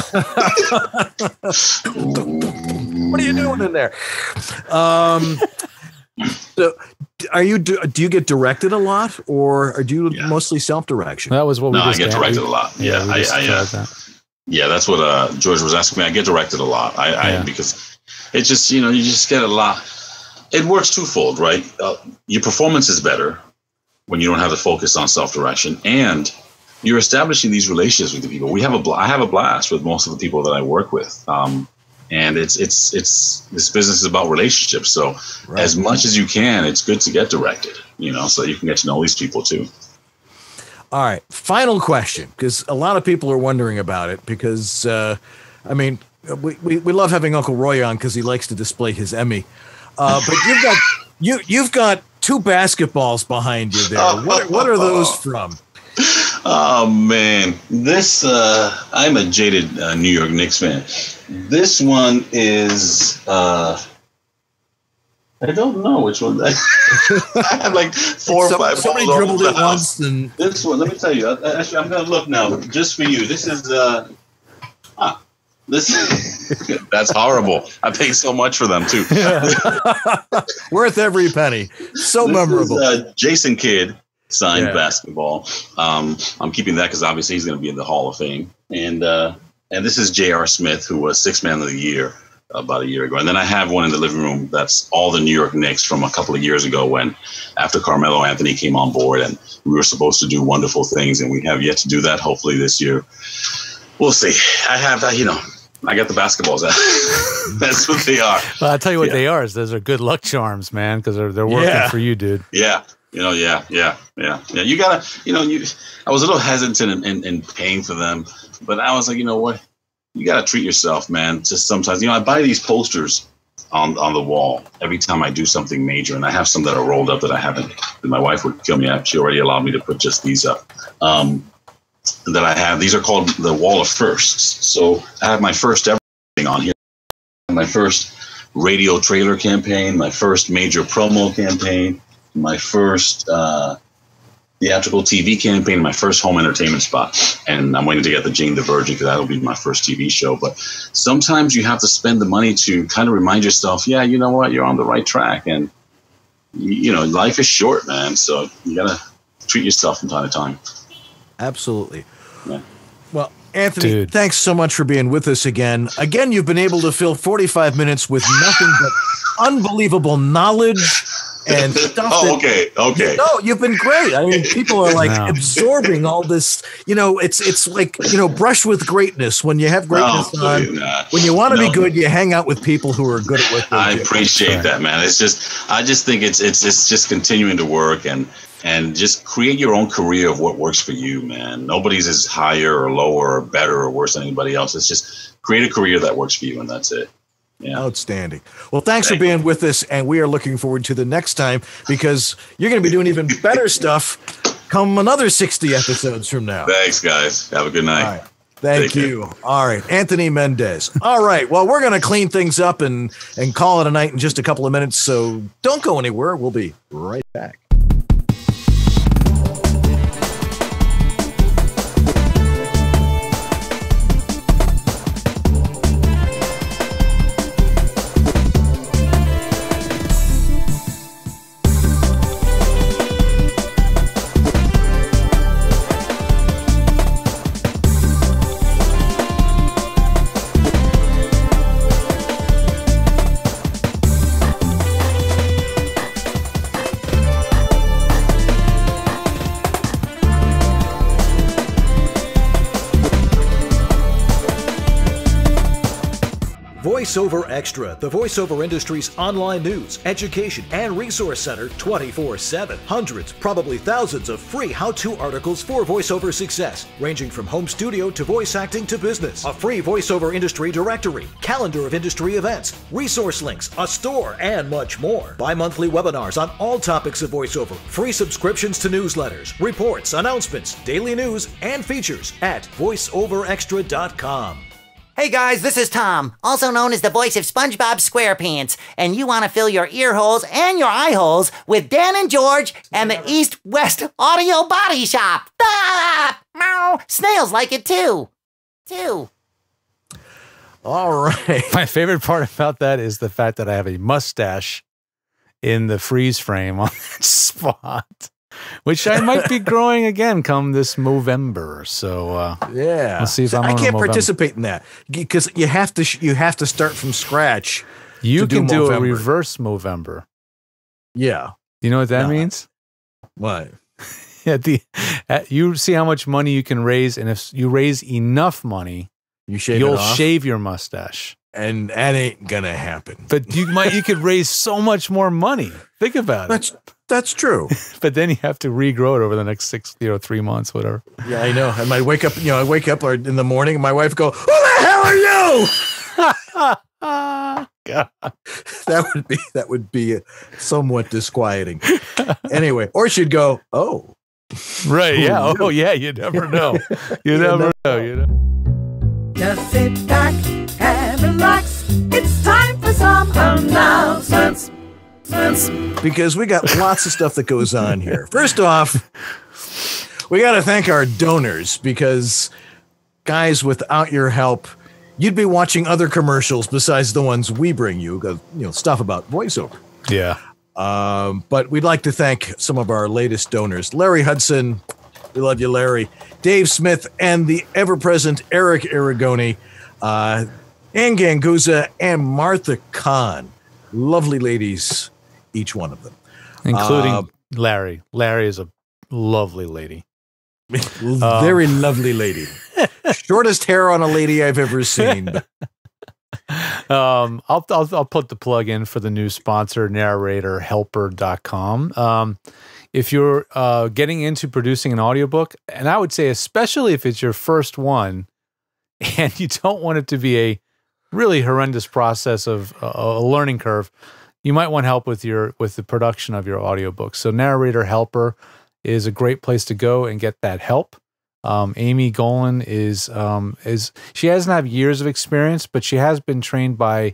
what are you doing in there? Um, so, are you do, do you get directed a lot, or are you yeah. mostly self-direction? That was what we no, just I get had. directed a lot. Yeah, yeah I, I, uh, that. yeah, that's what uh, George was asking me. I get directed a lot. I, yeah. I because it's just, you know, you just get a lot. It works twofold, right? Uh, your performance is better when you don't have to focus on self-direction, and you're establishing these relationships with the people. We have a bl- I have a blast with most of the people that I work with, um, and it's it's it's this business is about relationships. So right. as much as you can, it's good to get directed, you know, so you can get to know these people too. All right, final question, because a lot of people are wondering about it. Because uh, I mean, we, we we love having Uncle Roy on because he likes to display his Emmy, uh, but you've got you you've got two basketballs behind you there. What what are those from? Oh man, this uh, I'm a jaded uh, New York Knicks fan. This one is uh, I don't know which one. I have like four so, or five. Somebody dribbled it once, and this one. Let me tell you. Actually, I'm gonna look now just for you. This is uh, ah, this. That's horrible. I paid so much for them too. Worth every penny. So this memorable. Is, uh, Jason Kidd signed yeah. basketball. Um, I'm keeping that because obviously he's going to be in the Hall of Fame. And uh, and this is J R. Smith, who was Sixth Man of the Year about a year ago. And then I have one in the living room that's all the New York Knicks from a couple of years ago when after Carmelo Anthony came on board and we were supposed to do wonderful things, and we have yet to do that. Hopefully this year. We'll see. I have, uh, you know, I got the basketballs out. That's what they are. Well, I'll tell you what yeah. they are. Is those are good luck charms, man, because they're, they're working yeah. for you, dude. Yeah. You know, yeah, yeah, yeah, yeah. You gotta, you know, you. I was a little hesitant in, in, in paying for them, but I was like, you know what, you gotta treat yourself, man. Just sometimes, you know, I buy these posters on on the wall every time I do something major, and I have some that are rolled up that I haven't. And my wife would kill me. She already allowed me to put just these up. Um, that I have. These are called the Wall of Firsts. So I have my first ever thing on here. My first radio trailer campaign. My first major promo campaign. My first uh, theatrical T V campaign, my first home entertainment spot. And I'm waiting to get the Jane the Virgin because that'll be my first T V show. But sometimes you have to spend the money to kind of remind yourself, yeah, you know what, you're on the right track. And, you know, life is short, man. So you got to treat yourself from time to time. Absolutely. Yeah. Well, Anthony, Dude. thanks so much for being with us again. Again, you've been able to fill forty-five minutes with nothing but unbelievable knowledge and stuff. Oh, that, okay, okay. No, you've been great. I mean, people are like No. absorbing all this. You know, it's it's like, you know, brush with greatness. When you have greatness No, on, please, nah. when you want to No. be good, you hang out with people who are good at what they I do. appreciate that, man. It's just, I just think it's it's it's just continuing to work and and just create your own career of what works for you, man. Nobody's is higher or lower or better or worse than anybody else. It's just create a career that works for you, and that's it. Yeah. Outstanding. Well, thanks Thank for being with us, and we are looking forward to the next time because you're going to be doing even better stuff come another sixty episodes from now. Thanks, guys. Have a good night. All right. Thank Take you. Care. All right. Anthony Mendez. All right. Well, we're going to clean things up and, and call it a night in just a couple of minutes, so don't go anywhere. We'll be right back. VoiceOver Extra, the voiceover industry's online news, education, and resource center twenty-four seven. Hundreds, probably thousands of free how-to articles for voiceover success, ranging from home studio to voice acting to business. A free voiceover industry directory, calendar of industry events, resource links, a store, and much more. Bi-monthly webinars on all topics of voiceover, free subscriptions to newsletters, reports, announcements, daily news, and features at voice over extra dot com. Hey guys, this is Tom, also known as the voice of SpongeBob SquarePants, and you want to fill your ear holes and your eye holes with Dan and George and the East West Audio Body Shop. Ah! Meow! Snails like it too. Too. All right. My favorite part about that is the fact that I have a mustache in the freeze frame on that spot, which I might be growing again come this Movember. So uh, yeah, let's see if I'm I on can't Movember. participate in that because you have to sh you have to start from scratch. You to can do, do Movember. a reverse Movember. Yeah, you know what that no. means? What? At the at, you see how much money you can raise, and if you raise enough money, you shave you'll it off? shave your mustache. And that ain't gonna happen. But you might you could raise so much more money. Think about that's, it. That's true. But then you have to regrow it over the next six, you know, three months, whatever. Yeah, I know. I might wake up, you know, I wake up in the morning and my wife go, "Who the hell are you?" God. That would be that would be somewhat disquieting. Anyway, or she'd go, "Oh, right, yeah, oh yeah, you never know. You, you never know. know. You know. Just sit back and relax. It's time for some announcements. Because we got lots of stuff that goes on here. First off, we got to thank our donors because, guys, without your help, you'd be watching other commercials besides the ones we bring you, you know, stuff about voiceover. Yeah. Um, but we'd like to thank some of our latest donors. Larry Hudson, we love you, Larry. Dave Smith and the ever-present Eric Aragoni, uh, Ann Ganguza, and Martha Kahn. Lovely ladies, each one of them. Including uh, Larry. Larry is a lovely lady. Very um, lovely lady. Shortest hair on a lady I've ever seen. um, I'll, I'll I'll put the plug in for the new sponsor, narrator helper dot com. Um, if you're uh, getting into producing an audiobook, and I would say especially if it's your first one, and you don't want it to be a really horrendous process of uh, a learning curve, you might want help with your with the production of your audiobook. So Narrator Helper is a great place to go and get that help. Um, Amy Golan is um, is she doesn't have years of experience, but she has been trained by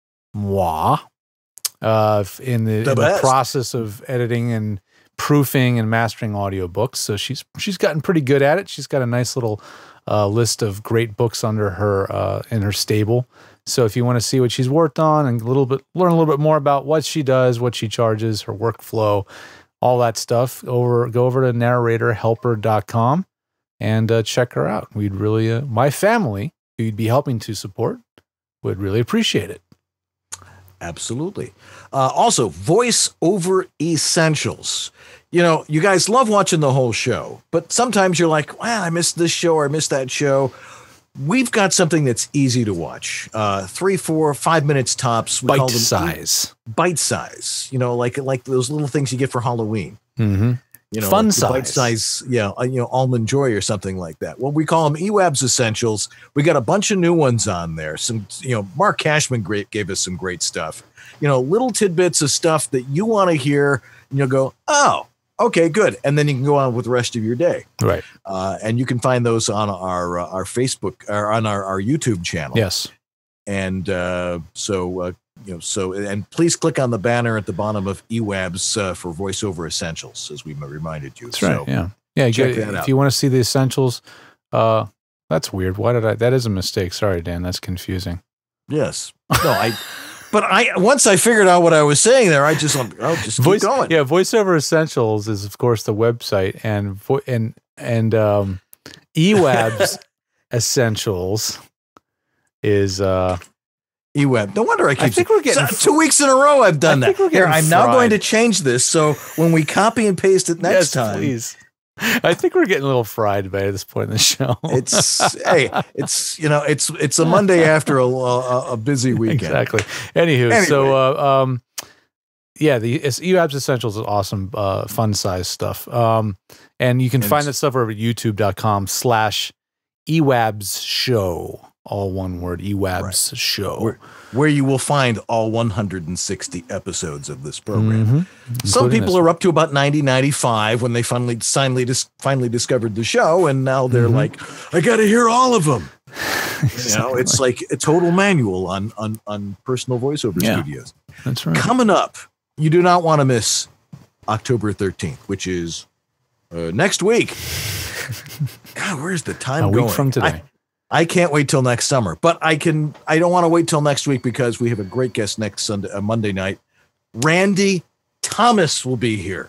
moi uh, in the, the, in the process of editing and proofing and mastering audiobooks. So she's she's gotten pretty good at it. She's got a nice little uh, list of great books under her uh, in her stable. So if you want to see what she's worked on and a little bit learn a little bit more about what she does, what she charges, her workflow, all that stuff, over go over to narrator helper dot com and uh, check her out. We'd really, uh, my family, who you'd be helping to support, would really appreciate it. Absolutely. Uh, also, Voice Over Essentials. You know, you guys love watching the whole show, but sometimes you're like, wow, I missed this show or I missed that show. We've got something that's easy to watch. Uh, three, four, five minutes tops. We bite size. Bite size. You know, like like those little things you get for Halloween. Mm-hmm. You know, fun like size. Bite size, yeah, you know, Almond Joy or something like that. Well, we call them E WABS Essentials. We got a bunch of new ones on there. Some, you know, Mark Cashman great, gave us some great stuff. You know, little tidbits of stuff that you want to hear, and you'll go, oh, okay, good. And then you can go on with the rest of your day. Right. Uh, and you can find those on our uh, our Facebook or on our, our YouTube channel. Yes. And uh, so, uh, you know, so, and please click on the banner at the bottom of E WABS uh, for VoiceOver Essentials, as we reminded you. That's so right. Yeah. Yeah. Check get, that if out. you want to see the essentials, uh, that's weird. Why did I, that is a mistake. Sorry, Dan. That's confusing. Yes. No, I, but I, once I figured out what I was saying there, I just, I'll just keep Voice, going. Yeah. VoiceOver Essentials is of course the website, and, vo and, and, um, E WABS Essentials is, uh, E WAB. No wonder I keep. I think we're getting so, two weeks in a row. I've done I that. think we're Here, getting I'm now fried. going to change this. So when we copy and paste it next yes, time, please. I think we're getting a little fried by this point in the show. It's hey, it's you know, it's it's a Monday after a, a, a busy weekend. Exactly. Anywho, Anyway. so uh, um, yeah, the it's, E W A B S Essentials is awesome, uh, fun size stuff. Um, and you can And find it's- that stuff over at youtube dot com slash E W A B S show. All one word, E W A B S show. Where, where you will find all one hundred sixty episodes of this program. Mhm. Some Including people this are up to about ninety, ninety-five when they finally finally dis- finally discovered the show, and now they're Mhm. like, I got to hear all of them. You know, Exactly. it's like a total manual on on on personal voiceover Yeah. studios. That's right. Coming up, you do not want to miss October thirteenth, which is uh, next week. God, where's the time A going? week from today. I, I can't wait till next summer, but I can. I don't want to wait till next week because we have a great guest next Sunday, uh, Monday night. Randy Thomas will be here.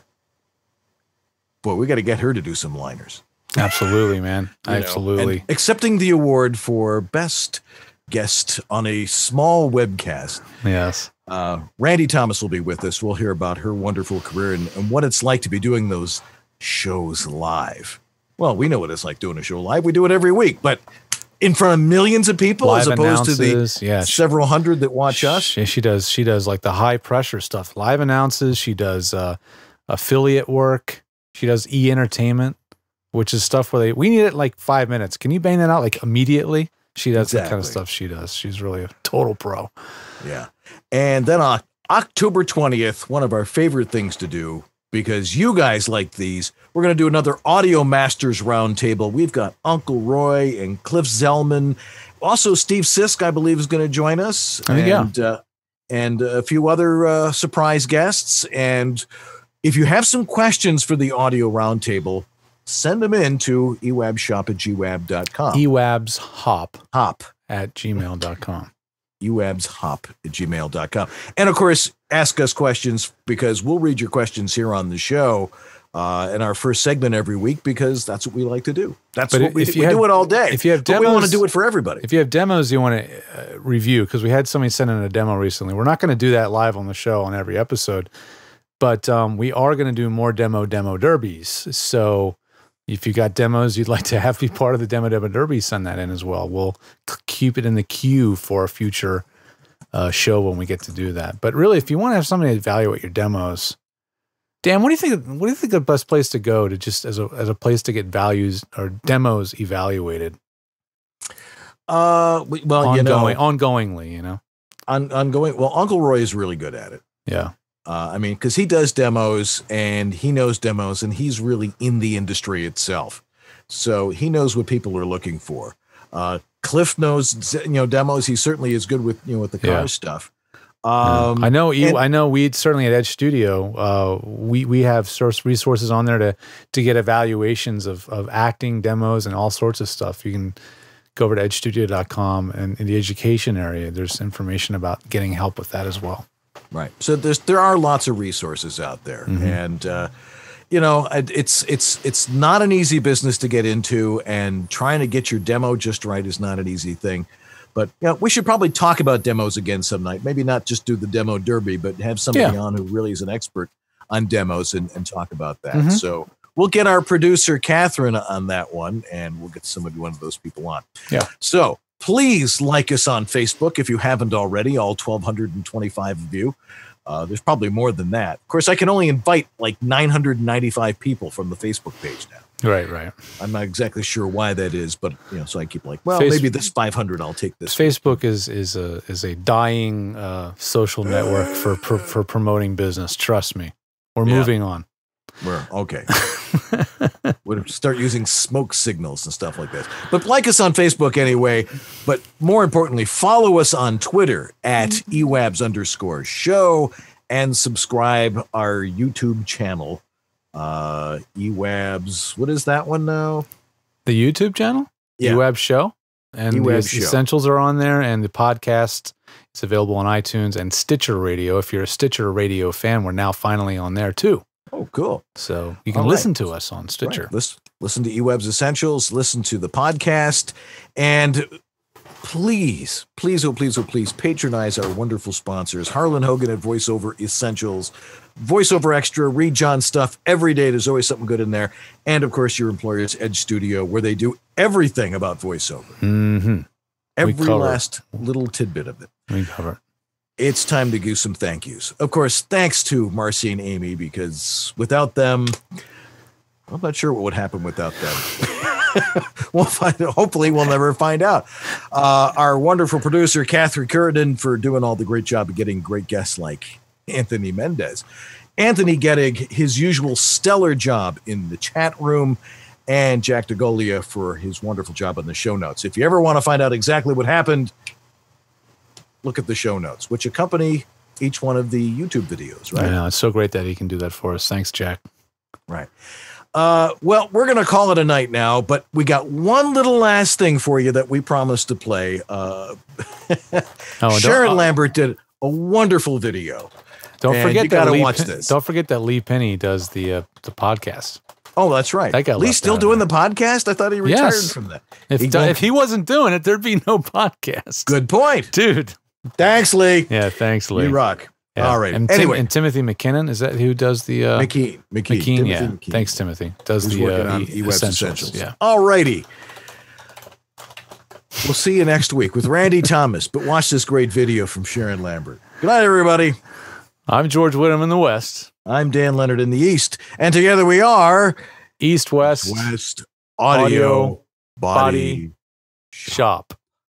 Boy, we got to get her to do some liners. Absolutely, man. You know, Absolutely. and accepting the award for best guest on a small webcast. Yes. Uh, Randy Thomas will be with us. We'll hear about her wonderful career and, and what it's like to be doing those shows live. Well, we know what it's like doing a show live. We do it every week, but in front of millions of people Live as opposed to the announces, yeah, she- several hundred that watch us. She, she does. She does like the high pressure stuff. Live announces. She does uh, affiliate work. She does e entertainment, which is stuff where they we need it in like five minutes. Can you bang that out like immediately? She does the kind of Exactly. stuff she does. She's really a total pro. Yeah. And then on October twentieth, one of our favorite things to do, because you guys like these, we're going to do another Audio Masters Roundtable. We've got Uncle Roy and Cliff Zellman. Also, Steve Sisk, I believe, is going to join us. I think, yeah. and, uh, and a few other uh, surprise guests. And if you have some questions for the Audio Roundtable, send them in to e wab shop at g wab dot com. E W A B S hop Hop. at gmail dot com. e wabs hop at gmail dot com. And of course, ask us questions because we'll read your questions here on the show uh, in our first segment every week because that's what we like to do. That's But what we, if do. you we have- do it all day. if you have but we want to demos- do it for everybody. If you have demos you want to uh, review, because we had somebody send in a demo recently. We're not going to do that live on the show on every episode, but um, we are going to do more demo demo derbies. So if you got demos you'd like to have be part of the demo demo derby, send that in as well. We'll c- keep it in the queue for a future uh, show when we get to do that. But really, if you want to have somebody evaluate your demos, Dan, what do you think? What do you think the best place to go to just as a as a place to get values or demos evaluated? Uh, we- well, ongoing, you know, ongoingly, you know. on, ongoing. Well, Uncle Roy is really good at it. Yeah. Uh, I mean, because he does demos and he knows demos and he's really in the industry itself. So he knows what people are looking for. Uh, Cliff knows, you know, demos. He certainly is good with, you know, with the car Yeah. stuff. Um, I know. You, and- I know. We certainly at Edge Studio, uh, we we have source resources on there to to get evaluations of of acting demos and all sorts of stuff. You can go over to edge studio dot com, and in the education area, there's information about getting help with that as well. Right. So there's there are lots of resources out there, Mhm. and uh, you know, it- it's it's it's not an easy business to get into, and trying to get your demo just right is not an easy thing. But you know, we should probably talk about demos again some night. Maybe not just do the demo derby, but have somebody Yeah. on who really is an expert on demos and, and talk about that. Mhm. So we'll get our producer Catherine on that one, and we'll get somebody one of those people on. Yeah. So please like us on Facebook if you haven't already. All twelve twenty-five of you. Uh, there's probably more than that. Of course, I can only invite like nine hundred ninety-five people from the Facebook page now. Right. Right. I'm not exactly sure why that is, but you know, so I keep like, well, Face- maybe this five hundred, I'll take this. Facebook is is a is a dying uh, social network for, for for promoting business. Trust me. We're Yeah. moving on. We're okay. We'll start using smoke signals and stuff like that. But like us on Facebook anyway. But more importantly, follow us on Twitter at E W A B S underscore show and subscribe our YouTube channel. Uh, E W A B S. What is that one now? The YouTube channel, Yeah. E W A B S show, and E the W A B S show. essentials are on there, and the podcast is available on iTunes and Stitcher Radio. If you're a Stitcher Radio fan, we're now finally on there too. Oh, cool. So you can All right. listen to us on Stitcher. Right. Listen, listen to E W A B S Essentials, listen to the podcast, and please, please, oh, please, oh, please patronize our wonderful sponsors. Harlan Hogan at VoiceOver Essentials, VoiceOver Extra, read John's stuff every day. There's always something good in there. And, of course, your employer's Edge Studio, where they do everything about VoiceOver. Mm-hmm. Every last little tidbit of it. We cover it. It's time to do some thank yous. Of course, thanks to Marcy and Amy, because without them, I'm not sure what would happen without them. We'll find. Hopefully, we'll never find out. Uh, our wonderful producer, Catherine Curtin, for doing all the great job of getting great guests like Anthony Mendez. Anthony getting his usual stellar job in the chat room, and Jack DeGolia for his wonderful job on the show notes. If you ever want to find out exactly what happened, look at the show notes, which accompany each one of the YouTube videos, right? I know. It's so great that he can do that for us. Thanks, Jack. Right. Uh, well, we're going to call it a night now, but we got one little last thing for you that we promised to play. Uh, oh, Sharon uh, Lambert did a wonderful video. Don't forget you that got to Lee watch Pen- this. Don't forget that Lee Penny does the uh, the podcast. Oh, that's right. That got Lee's left still out doing of the podcast? I thought he retired Yes. from that. If He do- won't- if he wasn't doing it, there'd be no podcast. Good point. Dude. Thanks, Lee. Yeah, thanks, Lee. You rock. Yeah. All right. And, Tim- anyway, and Timothy McKinnon, is that who does the uh, McKean. McKean. McKean, Timothy yeah. McKean. Thanks, Timothy. Does Who's the working uh, on e- E W A B S essentials. Essentials. Yeah. All righty. We'll see you next week with Randy Thomas, but watch this great video from Sharon Lambert. Good night, everybody. I'm George Whittam in the West. I'm Dan Leonard in the East. And together we are East West West Audio, Audio Body, Body Shop.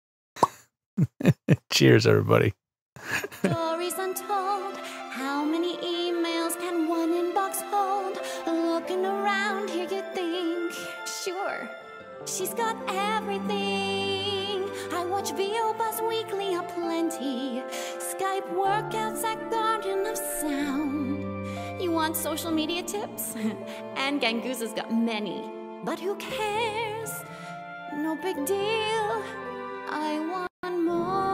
Cheers, everybody. Stories untold. How many emails can one inbox hold? Looking around here, you think, sure, she's got everything. I watch V O Buzz Weekly aplenty. Skype workouts at Garden of Sound. You want social media tips? And Gangoose has got many. But who cares? No big deal. I want more.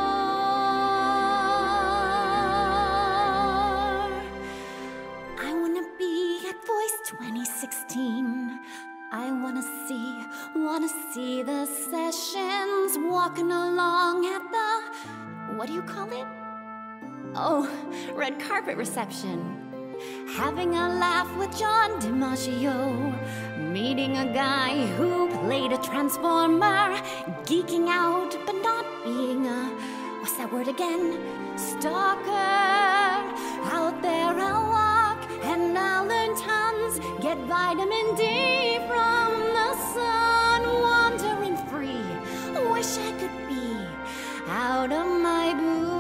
I wanna be at Voice twenty sixteen. I wanna see, wanna see the sessions walking along at the, what do you call it? Oh, red carpet reception. Having a laugh with John DiMaggio. Meeting a guy who played a transformer. Geeking out, but not being a, what's that word again? Stalker. Out there I'll walk and I'll learn tons. Get vitamin D from the sun. Wandering free. Wish I could be out of my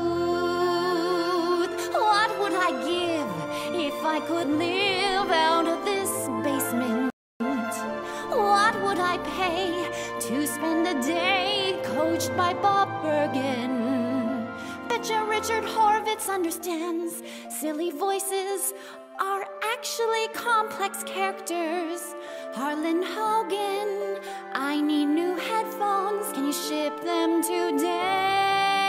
booth. What would I give if I could live out of this basement? What would I pay to spend a day coached by Bob Bergen? Betcha Richard Horvitz understands silly voices are actually complex characters. Harlan Hogan, I need new headphones. Can you ship them today?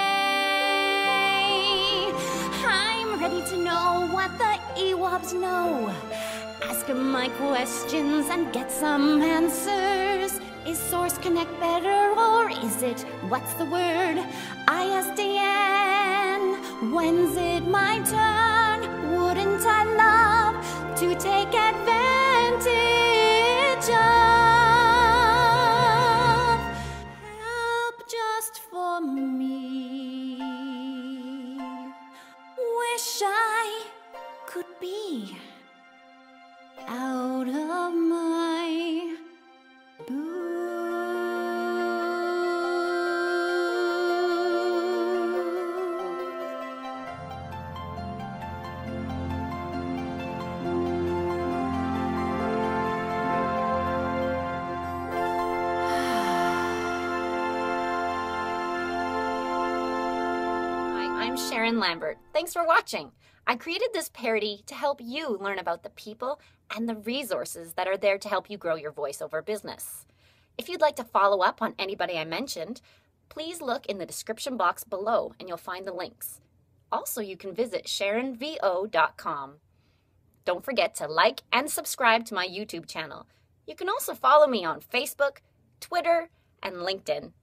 I'm ready to know what the E W A B S know. Ask them my questions and get some answers. Is Source Connect better or is it, what's the word, I S D N? When's it my turn? Wouldn't I love to take advantage of help just for me? Wish I could be out of my booth. Hi, I'm Sharon Lambert. Thanks for watching. I created this parody to help you learn about the people and the resources that are there to help you grow your voiceover business. If you'd like to follow up on anybody I mentioned, please look in the description box below and you'll find the links. Also, you can visit sharon vo dot com. Don't forget to like and subscribe to my YouTube channel. You can also follow me on Facebook, Twitter, and LinkedIn.